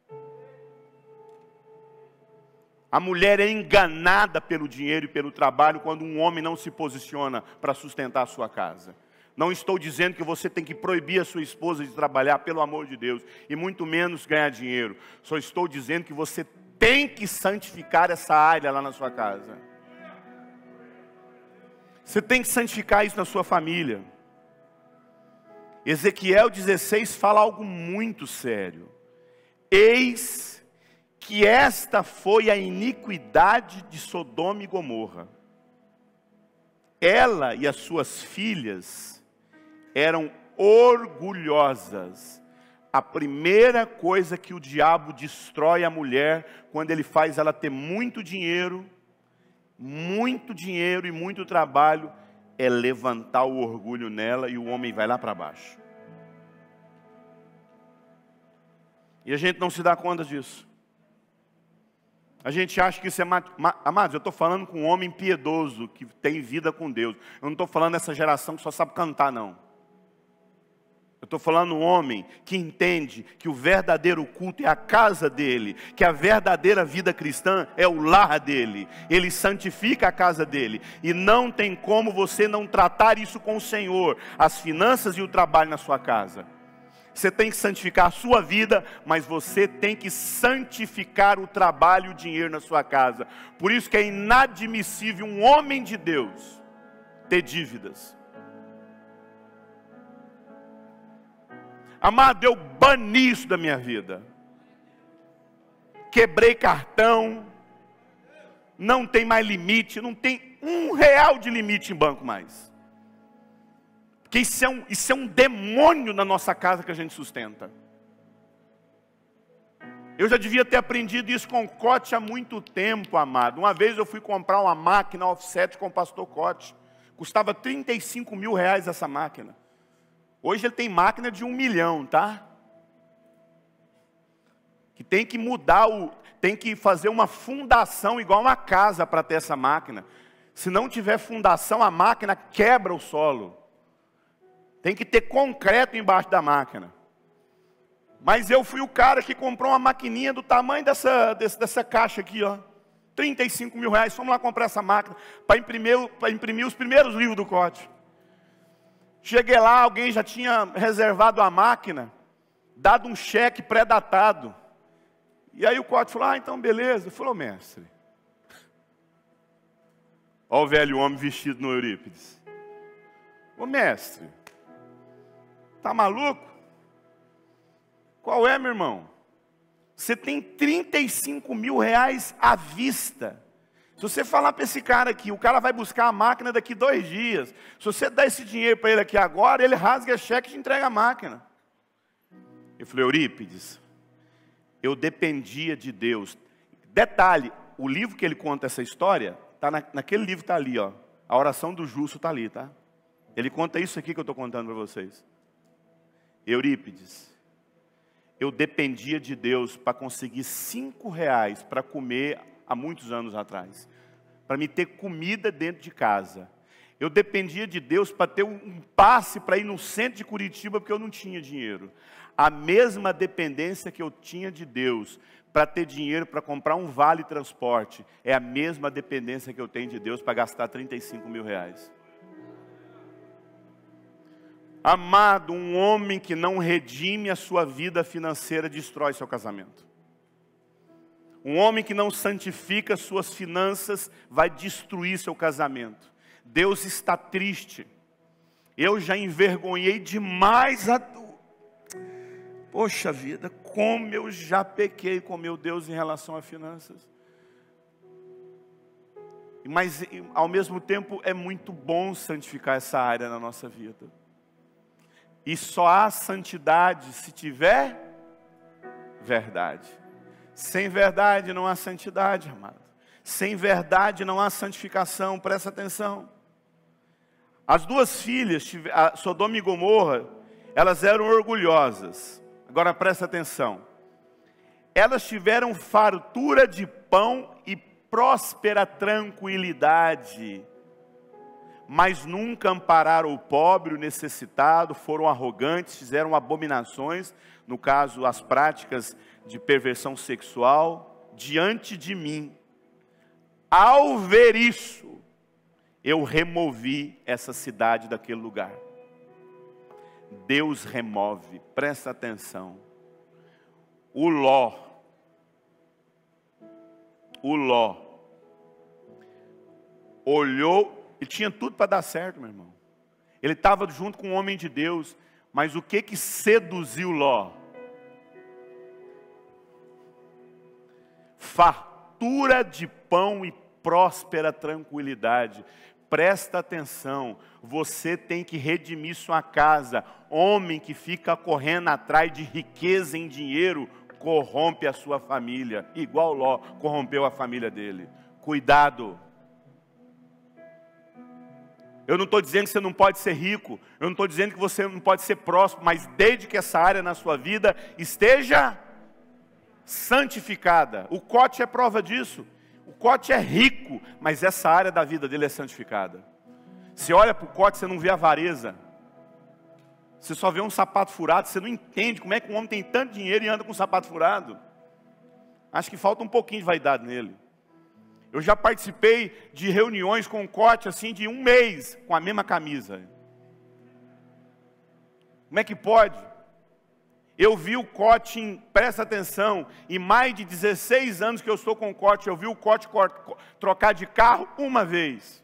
A mulher é enganada pelo dinheiro e pelo trabalho quando um homem não se posiciona para sustentar a sua casa. Não estou dizendo que você tem que proibir a sua esposa de trabalhar, pelo amor de Deus, e muito menos ganhar dinheiro. Só estou dizendo que você tem que santificar essa área lá na sua casa. Você tem que santificar isso na sua família. Ezequiel dezesseis fala algo muito sério. Eis que esta foi a iniquidade de Sodoma e Gomorra. Ela e as suas filhas eram orgulhosas. A primeira coisa que o diabo destrói a mulher, quando ele faz ela ter muito dinheiro, muito dinheiro e muito trabalho, é levantar o orgulho nela e o homem vai lá para baixo. E a gente não se dá conta disso. A gente acha que isso é... Amados, eu estou falando com um homem piedoso, que tem vida com Deus. Eu não estou falando dessa geração que só sabe cantar, não. Eu estou falando um homem que entende que o verdadeiro culto é a casa dele, que a verdadeira vida cristã é o lar dele. Ele santifica a casa dele. E não tem como você não tratar isso com o Senhor, as finanças e o trabalho na sua casa. Você tem que santificar a sua vida, mas você tem que santificar o trabalho e o dinheiro na sua casa. Por isso que é inadmissível um homem de Deus ter dívidas. Amado, eu bani isso da minha vida. Quebrei cartão. Não tem mais limite. Não tem um real de limite em banco mais. Porque isso é um, isso é um demônio na nossa casa que a gente sustenta. Eu já devia ter aprendido isso com o Cote há muito tempo, amado. Uma vez eu fui comprar uma máquina offset com o pastor Cote. Custava trinta e cinco mil reais essa máquina. Hoje ele tem máquina de um milhão, tá? Que tem que mudar, o, tem que fazer uma fundação igual uma casa para ter essa máquina. Se não tiver fundação, a máquina quebra o solo. Tem que ter concreto embaixo da máquina. Mas eu fui o cara que comprou uma maquininha do tamanho dessa, dessa, dessa caixa aqui, ó. trinta e cinco mil reais, fomos lá comprar essa máquina para imprimir, para imprimir os primeiros livros do Cote. Cheguei lá, alguém já tinha reservado a máquina, dado um cheque pré-datado. E aí o Cote falou, ah, então beleza. Falou, mestre, Olha o velho homem vestido no Eurípides. Ô mestre, tá maluco? Qual é, meu irmão? Você tem trinta e cinco mil reais à vista. Se você falar para esse cara aqui, o cara vai buscar a máquina daqui dois dias. Se você dar esse dinheiro para ele aqui agora, ele rasga cheque e te entrega a máquina. Eu falei, Eurípides, eu dependia de Deus. Detalhe, o livro que ele conta essa história, tá na, naquele livro está ali, ó. A oração do justo está ali, tá? Ele conta isso aqui que eu estou contando para vocês. Eurípides, eu dependia de Deus para conseguir cinco reais para comer há muitos anos atrás. Para me ter comida dentro de casa. Eu dependia de Deus para ter um passe para ir no centro de Curitiba, porque eu não tinha dinheiro. A mesma dependência que eu tinha de Deus para ter dinheiro para comprar um vale transporte, é a mesma dependência que eu tenho de Deus para gastar trinta e cinco mil reais. Amado, um homem que não redime a sua vida financeira destrói seu casamento. Um homem que não santifica suas finanças vai destruir seu casamento. Deus está triste. Eu já envergonhei demais a... Poxa vida, como eu já pequei com meu Deus em relação a finanças. Mas, ao mesmo tempo, é muito bom santificar essa área na nossa vida. E só há santidade se tiver verdade. Sem verdade não há santidade, amado. Sem verdade não há santificação, presta atenção. As duas filhas, Sodoma e Gomorra, elas eram orgulhosas. Agora presta atenção. Elas tiveram fartura de pão e próspera tranquilidade, mas nunca ampararam o pobre, o necessitado, foram arrogantes, fizeram abominações, no caso as práticas de perversão sexual, diante de mim. Ao ver isso, eu removi essa cidade daquele lugar. Deus remove, presta atenção. O Ló, o Ló, olhou, e tinha tudo para dar certo, meu irmão. Ele estava junto com um homem de Deus, mas o que que seduziu Ló? Fartura de pão e próspera tranquilidade. Presta atenção, você tem que redimir sua casa. Homem que fica correndo atrás de riqueza em dinheiro, corrompe a sua família, igual Ló corrompeu a família dele. Cuidado. Eu não estou dizendo que você não pode ser rico, eu não estou dizendo que você não pode ser próspero, mas desde que essa área na sua vida esteja santificada. O Cote é prova disso. O Cote é rico, mas essa área da vida dele é santificada. Você olha para o Cote, você não vê avareza. Você só vê um sapato furado, você não entende como é que um homem tem tanto dinheiro e anda com um sapato furado. Acho que falta um pouquinho de vaidade nele. Eu já participei de reuniões com o Cote assim de um mês, com a mesma camisa. Como é que pode? Eu vi o Cote, em, presta atenção, em mais de dezesseis anos que eu estou com o Cote, eu vi o Cote trocar de carro uma vez.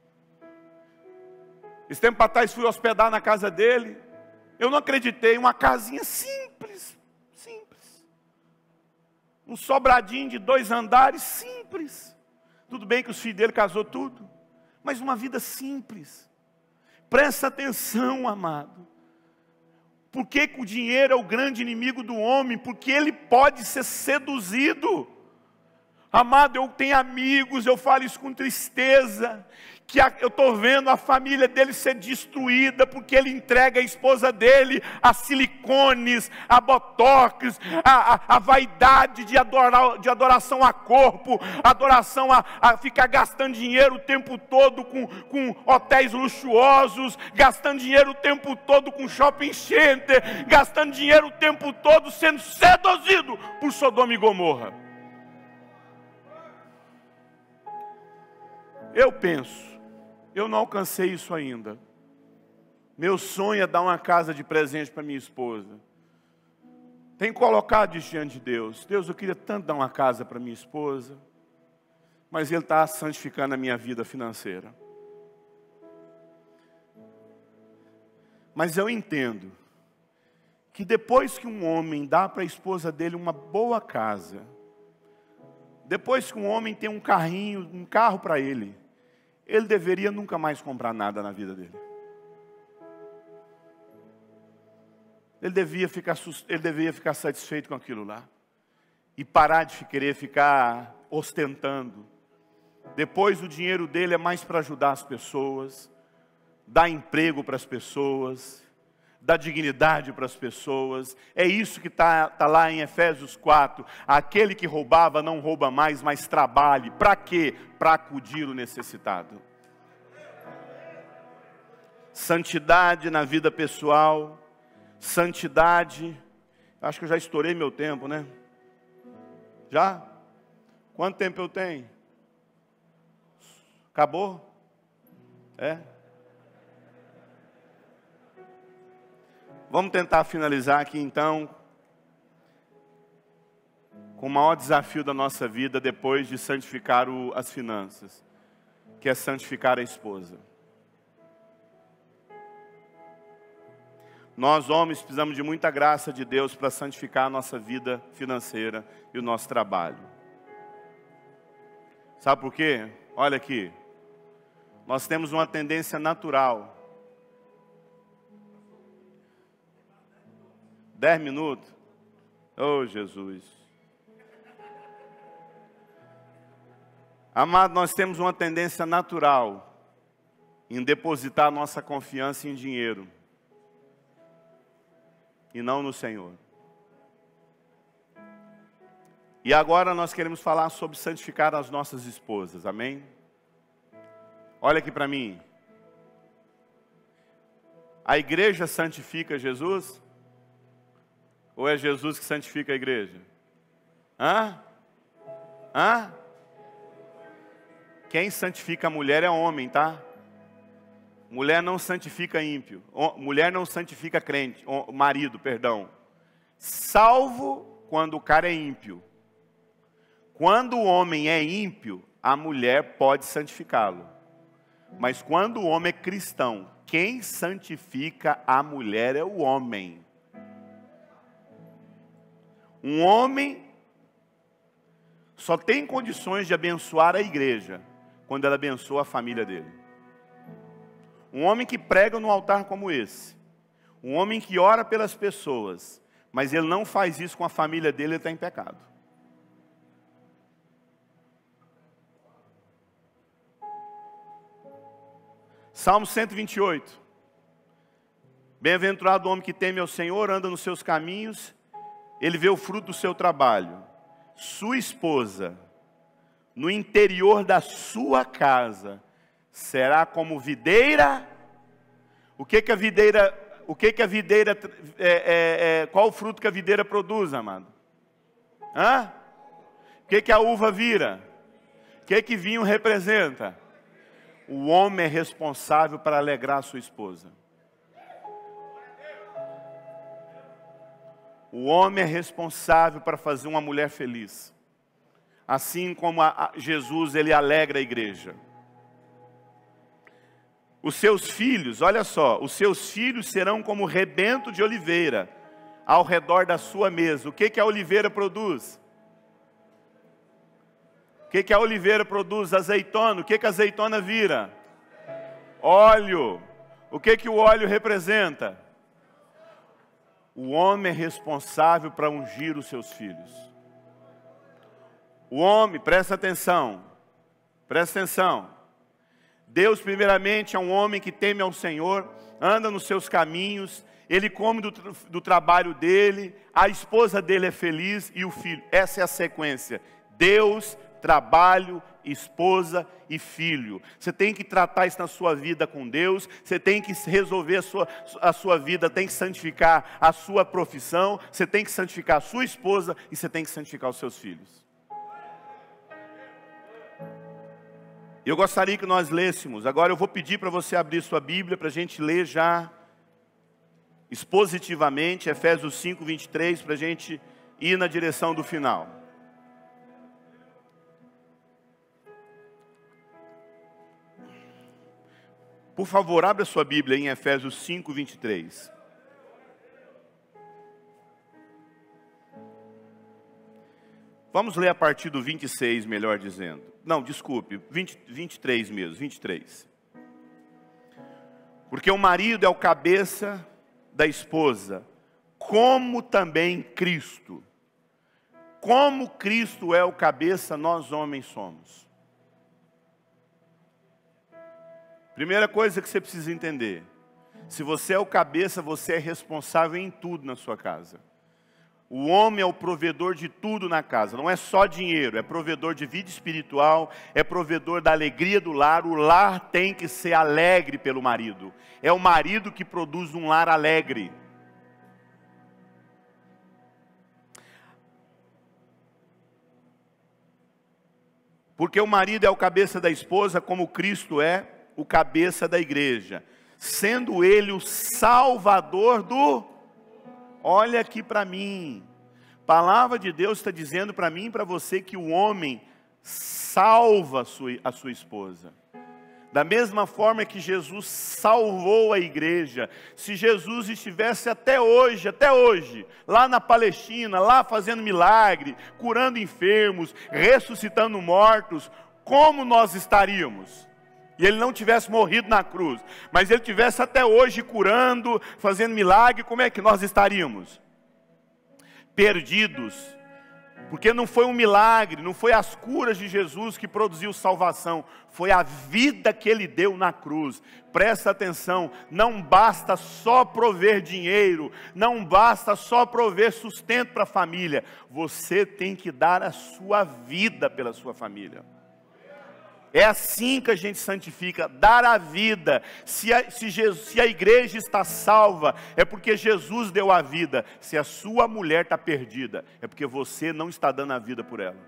Esse tempo atrás fui hospedar na casa dele, eu não acreditei, uma casinha simples, simples. Um sobradinho de dois andares, simples. Tudo bem que os filhos dele casou tudo, mas uma vida simples. Presta atenção, amado. Por que que o dinheiro é o grande inimigo do homem? Porque ele pode ser seduzido. Amado, eu tenho amigos, eu falo isso com tristeza, que a, eu estou vendo a família dele ser destruída, porque ele entrega a esposa dele a silicones, a botox, a, a, a vaidade de, adorar, de adoração a corpo, adoração a, a ficar gastando dinheiro o tempo todo com, com hotéis luxuosos, gastando dinheiro o tempo todo com shopping center, gastando dinheiro o tempo todo sendo seduzido por Sodoma e Gomorra. Eu penso, eu não alcancei isso ainda. Meu sonho é dar uma casa de presente para minha esposa. Tenho colocado isso diante de Deus. Deus, eu queria tanto dar uma casa para minha esposa. mas Ele está santificando a minha vida financeira. Mas eu entendo que depois que um homem dá para a esposa dele uma boa casa, depois que um homem tem um carrinho, um carro para ele, ele deveria nunca mais comprar nada na vida dele. Ele devia ficar, ele devia ficar satisfeito com aquilo lá. E parar de querer ficar ostentando. Depois o dinheiro dele é mais para ajudar as pessoas, dar emprego para as pessoas, dar dignidade para as pessoas. É isso que está tá lá em Efésios quatro. Aquele que roubava não rouba mais, mas trabalhe. Para quê? Para acudir o necessitado. Santidade na vida pessoal. Santidade. Acho que eu já estourei meu tempo, né? Já? Quanto tempo eu tenho? Acabou? É? Vamos tentar finalizar aqui então com o maior desafio da nossa vida depois de santificar o, as finanças, que é santificar a esposa. Nós homens precisamos de muita graça de Deus para santificar a nossa vida financeira e o nosso trabalho. Sabe por quê? Olha aqui, nós temos uma tendência natural. Dez minutos? Oh, Jesus. Amado, nós temos uma tendência natural em depositar nossa confiança em dinheiro e não no Senhor. E agora nós queremos falar sobre santificar as nossas esposas, amém? Olha aqui para mim. A igreja santifica Jesus? Ou é Jesus que santifica a igreja? Hã? Hã? Quem santifica a mulher é homem, tá? Mulher não santifica ímpio. Mulher não santifica crente, marido, perdão. Salvo quando o cara é ímpio. Quando o homem é ímpio, a mulher pode santificá-lo. Mas quando o homem é cristão, quem santifica a mulher é o homem. Um homem só tem condições de abençoar a igreja quando ela abençoa a família dele. Um homem que prega num altar como esse, um homem que ora pelas pessoas, mas ele não faz isso com a família dele, ele está em pecado. Salmo cento e vinte e oito. Bem-aventurado o homem que teme ao Senhor, anda nos seus caminhos, ele vê o fruto do seu trabalho. Sua esposa, no interior da sua casa, será como videira. O que que a videira, o que que a videira, é, é, é, qual o fruto que a videira produz, amado? Hã? O que que a uva vira? O que que vinho representa? O homem é responsável para alegrar a sua esposa. O homem é responsável para fazer uma mulher feliz. Assim como a, a Jesus, ele alegra a igreja. Os seus filhos, olha só, os seus filhos serão como rebento de oliveira ao redor da sua mesa. O que que a oliveira produz? O que que a oliveira produz? Azeitona. O que que a azeitona vira? Óleo. O que que o óleo representa? O homem é responsável para ungir os seus filhos. O homem, presta atenção, presta atenção. Deus primeiramente é um homem que teme ao Senhor, anda nos seus caminhos, ele come do, do trabalho dele, a esposa dele é feliz e o filho. Essa é a sequência. Deus, trabalho, esposa e filho. Você tem que tratar isso na sua vida com Deus, você tem que resolver a sua, a sua vida, tem que santificar a sua profissão, você tem que santificar a sua esposa e você tem que santificar os seus filhos. Eu gostaria que nós lêssemos, agora eu vou pedir para você abrir sua Bíblia, para a gente ler já expositivamente, Efésios cinco, vinte e três, para a gente ir na direção do final. Por favor, abra sua Bíblia em Efésios cinco, vinte e três. Vamos ler a partir do vinte e seis, melhor dizendo. Não, desculpe, vinte, vinte e três mesmo, vinte e três. Porque o marido é o cabeça da esposa, como também Cristo. Como Cristo é o cabeça, nós homens somos. Primeira coisa que você precisa entender: se você é o cabeça, você é responsável em tudo na sua casa. O homem é o provedor de tudo na casa, não é só dinheiro, é provedor de vida espiritual, é provedor da alegria do lar. O lar tem que ser alegre pelo marido, é o marido que produz um lar alegre. Porque o marido é o cabeça da esposa, como Cristo é o cabeça da igreja, sendo ele o salvador do... Olha aqui para mim, a palavra de Deus está dizendo para mim e para você que o homem salva a sua, a sua esposa. Da mesma forma que Jesus salvou a igreja. Se Jesus estivesse até hoje, até hoje, lá na Palestina, lá fazendo milagre, curando enfermos, ressuscitando mortos, como nós estaríamos? E ele não tivesse morrido na cruz, mas ele tivesse até hoje curando, fazendo milagre, como é que nós estaríamos? Perdidos. Porque não foi um milagre, não foi as curas de Jesus que produziu salvação, foi a vida que ele deu na cruz. Presta atenção, não basta só prover dinheiro, não basta só prover sustento para a família, você tem que dar a sua vida pela sua família. É assim que a gente santifica, dar a vida. Se a, se, Jesus, se a igreja está salva, é porque Jesus deu a vida. Se a sua mulher está perdida, é porque você não está dando a vida por ela.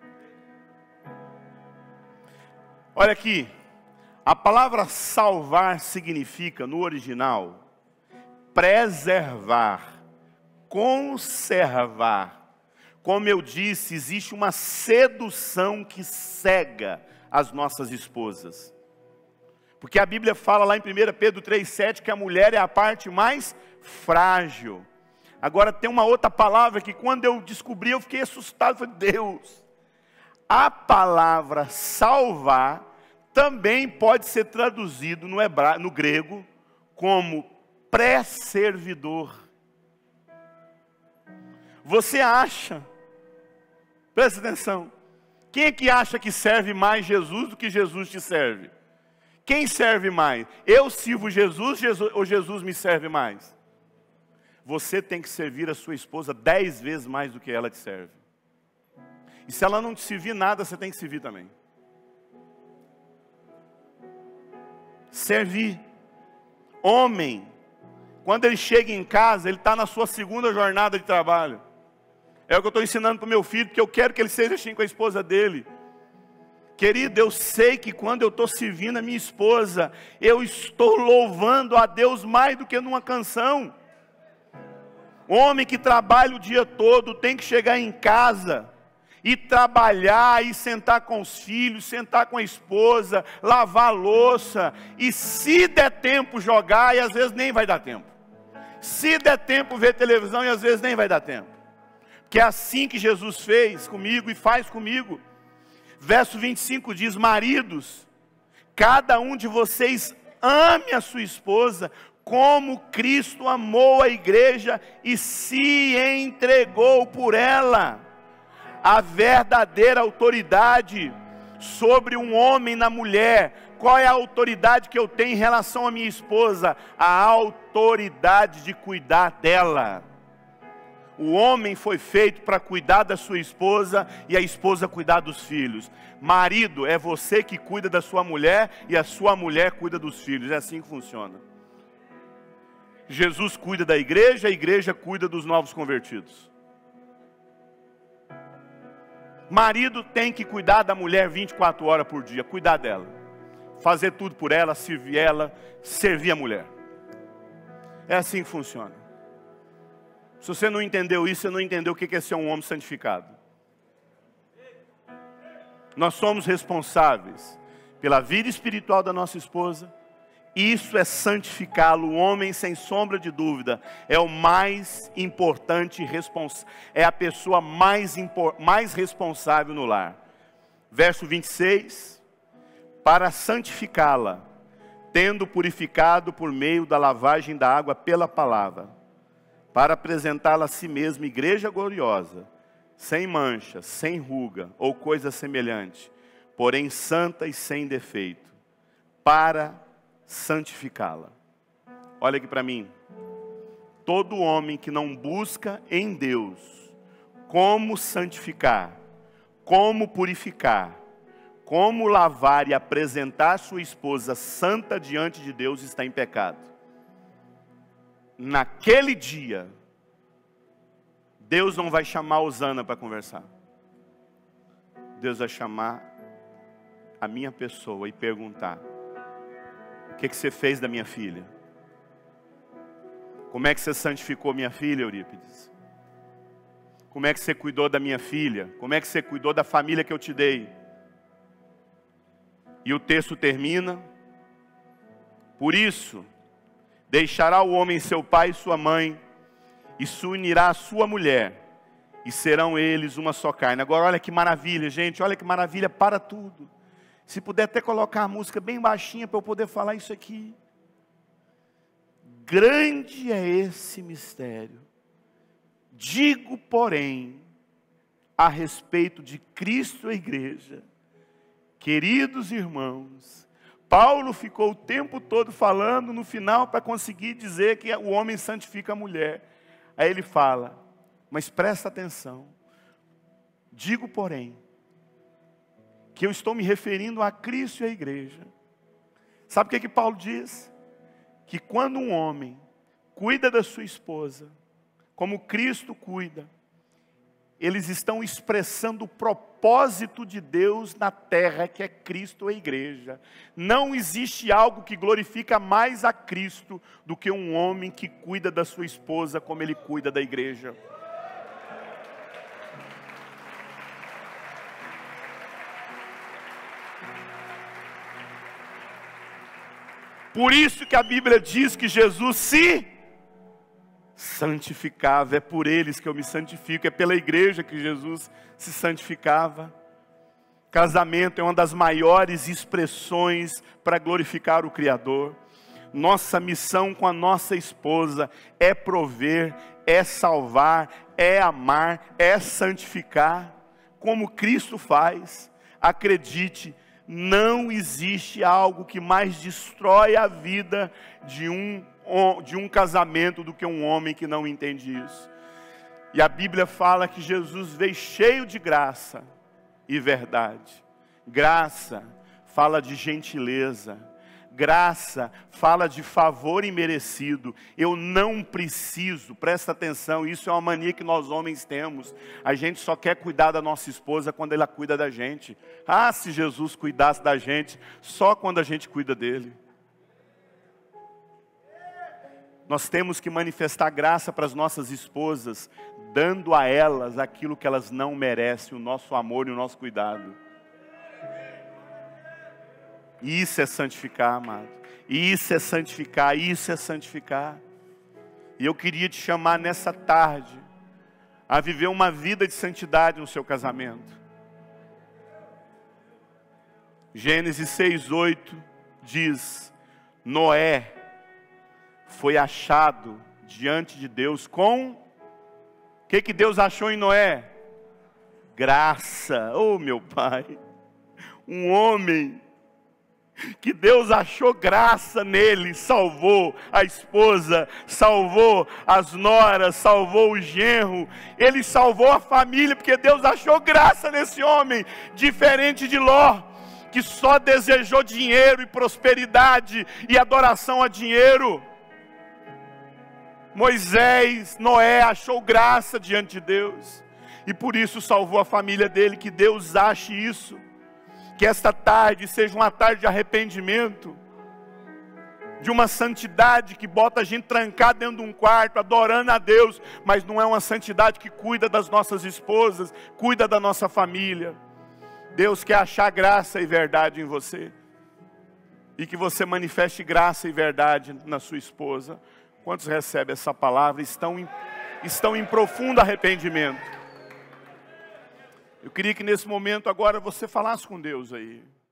Olha aqui, a palavra salvar significa, no original, preservar, conservar. Como eu disse, existe uma sedução que cega as nossas esposas. Porque a Bíblia fala lá em primeira Pedro três, sete, que a mulher é a parte mais frágil. Agora tem uma outra palavra que quando eu descobri eu fiquei assustado, falei, Deus, a palavra salvar também pode ser traduzido no hebraico, no grego, como pré-servidor. Você acha, presta atenção, quem é que acha que serve mais Jesus do que Jesus te serve? Quem serve mais? Eu sirvo Jesus, Jesus ou Jesus me serve mais? Você tem que servir a sua esposa dez vezes mais do que ela te serve. E se ela não te servir nada, você tem que servir também. Servir. Homem, quando ele chega em casa, ele está na sua segunda jornada de trabalho. É o que eu estou ensinando para o meu filho, porque eu quero que ele seja assim com a esposa dele. Querido, eu sei que quando eu estou servindo a minha esposa, eu estou louvando a Deus mais do que numa canção. Homem que trabalha o dia todo tem que chegar em casa e trabalhar, e sentar com os filhos, sentar com a esposa, lavar a louça, e se der tempo jogar, e às vezes nem vai dar tempo. Se der tempo ver televisão, e às vezes nem vai dar tempo. Que é assim que Jesus fez comigo e faz comigo. Verso vinte e cinco diz, maridos, cada um de vocês ame a sua esposa, como Cristo amou a igreja e se entregou por ela. A verdadeira autoridade sobre um homem na mulher. Qual é a autoridade que eu tenho em relação à minha esposa? A autoridade de cuidar dela. O homem foi feito para cuidar da sua esposa e a esposa cuidar dos filhos. Marido, é você que cuida da sua mulher e a sua mulher cuida dos filhos. É assim que funciona. Jesus cuida da igreja, a igreja cuida dos novos convertidos. Marido tem que cuidar da mulher vinte e quatro horas por dia, cuidar dela. Fazer tudo por ela, servir ela, servir a mulher. É assim que funciona. Se você não entendeu isso, você não entendeu o que é ser um homem santificado. Nós somos responsáveis pela vida espiritual da nossa esposa Isso é santificá-lo. O homem, sem sombra de dúvida, é o mais importante, é a pessoa mais, mais responsável no lar. Verso vinte e seis, para santificá-la, tendo purificado por meio da lavagem da água pela palavra, para apresentá-la a si mesma, igreja gloriosa, sem mancha, sem ruga ou coisa semelhante, porém santa e sem defeito, para santificá-la. Olha aqui para mim. Todo homem que não busca em Deus como santificar, como purificar, como lavar e apresentar sua esposa santa diante de Deus está em pecado. Naquele dia, Deus não vai chamar a Osana para conversar. Deus vai chamar a minha pessoa e perguntar: o que, que você fez da minha filha? Como é que você santificou minha filha, Eurípides? Como é que você cuidou da minha filha? Como é que você cuidou da família que eu te dei? E o texto termina: por isso, deixará o homem seu pai e sua mãe, e se unirá à sua mulher, e serão eles uma só carne. Agora olha que maravilha, gente, olha que maravilha, para tudo. Se puder até colocar a música bem baixinha para eu poder falar isso aqui. Grande é esse mistério. Digo, porém, a respeito de Cristo e a igreja, queridos irmãos, Paulo ficou o tempo todo falando no final para conseguir dizer que o homem santifica a mulher. Aí ele fala, mas presta atenção, digo porém, que eu estou me referindo a Cristo e a igreja. Sabe o que, que Paulo diz? Que quando um homem cuida da sua esposa, como Cristo cuida, eles estão expressando o propósito de Deus na terra, que é Cristo e a igreja. Não existe algo que glorifica mais a Cristo do que um homem que cuida da sua esposa como ele cuida da igreja. Por isso que a Bíblia diz que Jesus se santificava. É por eles que eu me santifico, é pela igreja que Jesus se santificava. Casamento é uma das maiores expressões para glorificar o Criador. Nossa missão com a nossa esposa é prover, é salvar, é amar, é santificar, como Cristo faz. Acredite, não existe algo que mais destrói a vida de um, de um casamento do que um homem que não entende isso. E a Bíblia fala que Jesus veio cheio de graça e verdade. Graça fala de gentileza. Graça fala de favor imerecido. Eu não preciso, presta atenção, isso é uma mania que nós homens temos. A gente só quer cuidar da nossa esposa quando ela cuida da gente. Ah, se Jesus cuidasse da gente só quando a gente cuida dele. Nós temos que manifestar graça para as nossas esposas, dando a elas aquilo que elas não merecem, o nosso amor e o nosso cuidado. Isso é santificar, amado. Isso é santificar, isso é santificar. E eu queria te chamar nessa tarde a viver uma vida de santidade no seu casamento. Gênesis seis, oito diz: Noé foi achado diante de Deus com... O que, que Deus achou em Noé? Graça. Oh, meu pai, um homem que Deus achou graça nele, salvou a esposa, salvou as noras, salvou o genro, ele salvou a família, porque Deus achou graça nesse homem, diferente de Ló, que só desejou dinheiro e prosperidade e adoração a dinheiro. Moisés, Noé achou graça diante de Deus, e por isso salvou a família dele. Que Deus ache isso. Que esta tarde seja uma tarde de arrependimento, de uma santidade que bota a gente trancado dentro de um quarto, adorando a Deus, mas não é uma santidade que cuida das nossas esposas, cuida da nossa família. Deus quer achar graça e verdade em você. e que você manifeste graça e verdade na sua esposa. Quantos recebem essa palavra estão em, estão em profundo arrependimento? Eu queria que nesse momento agora você falasse com Deus aí.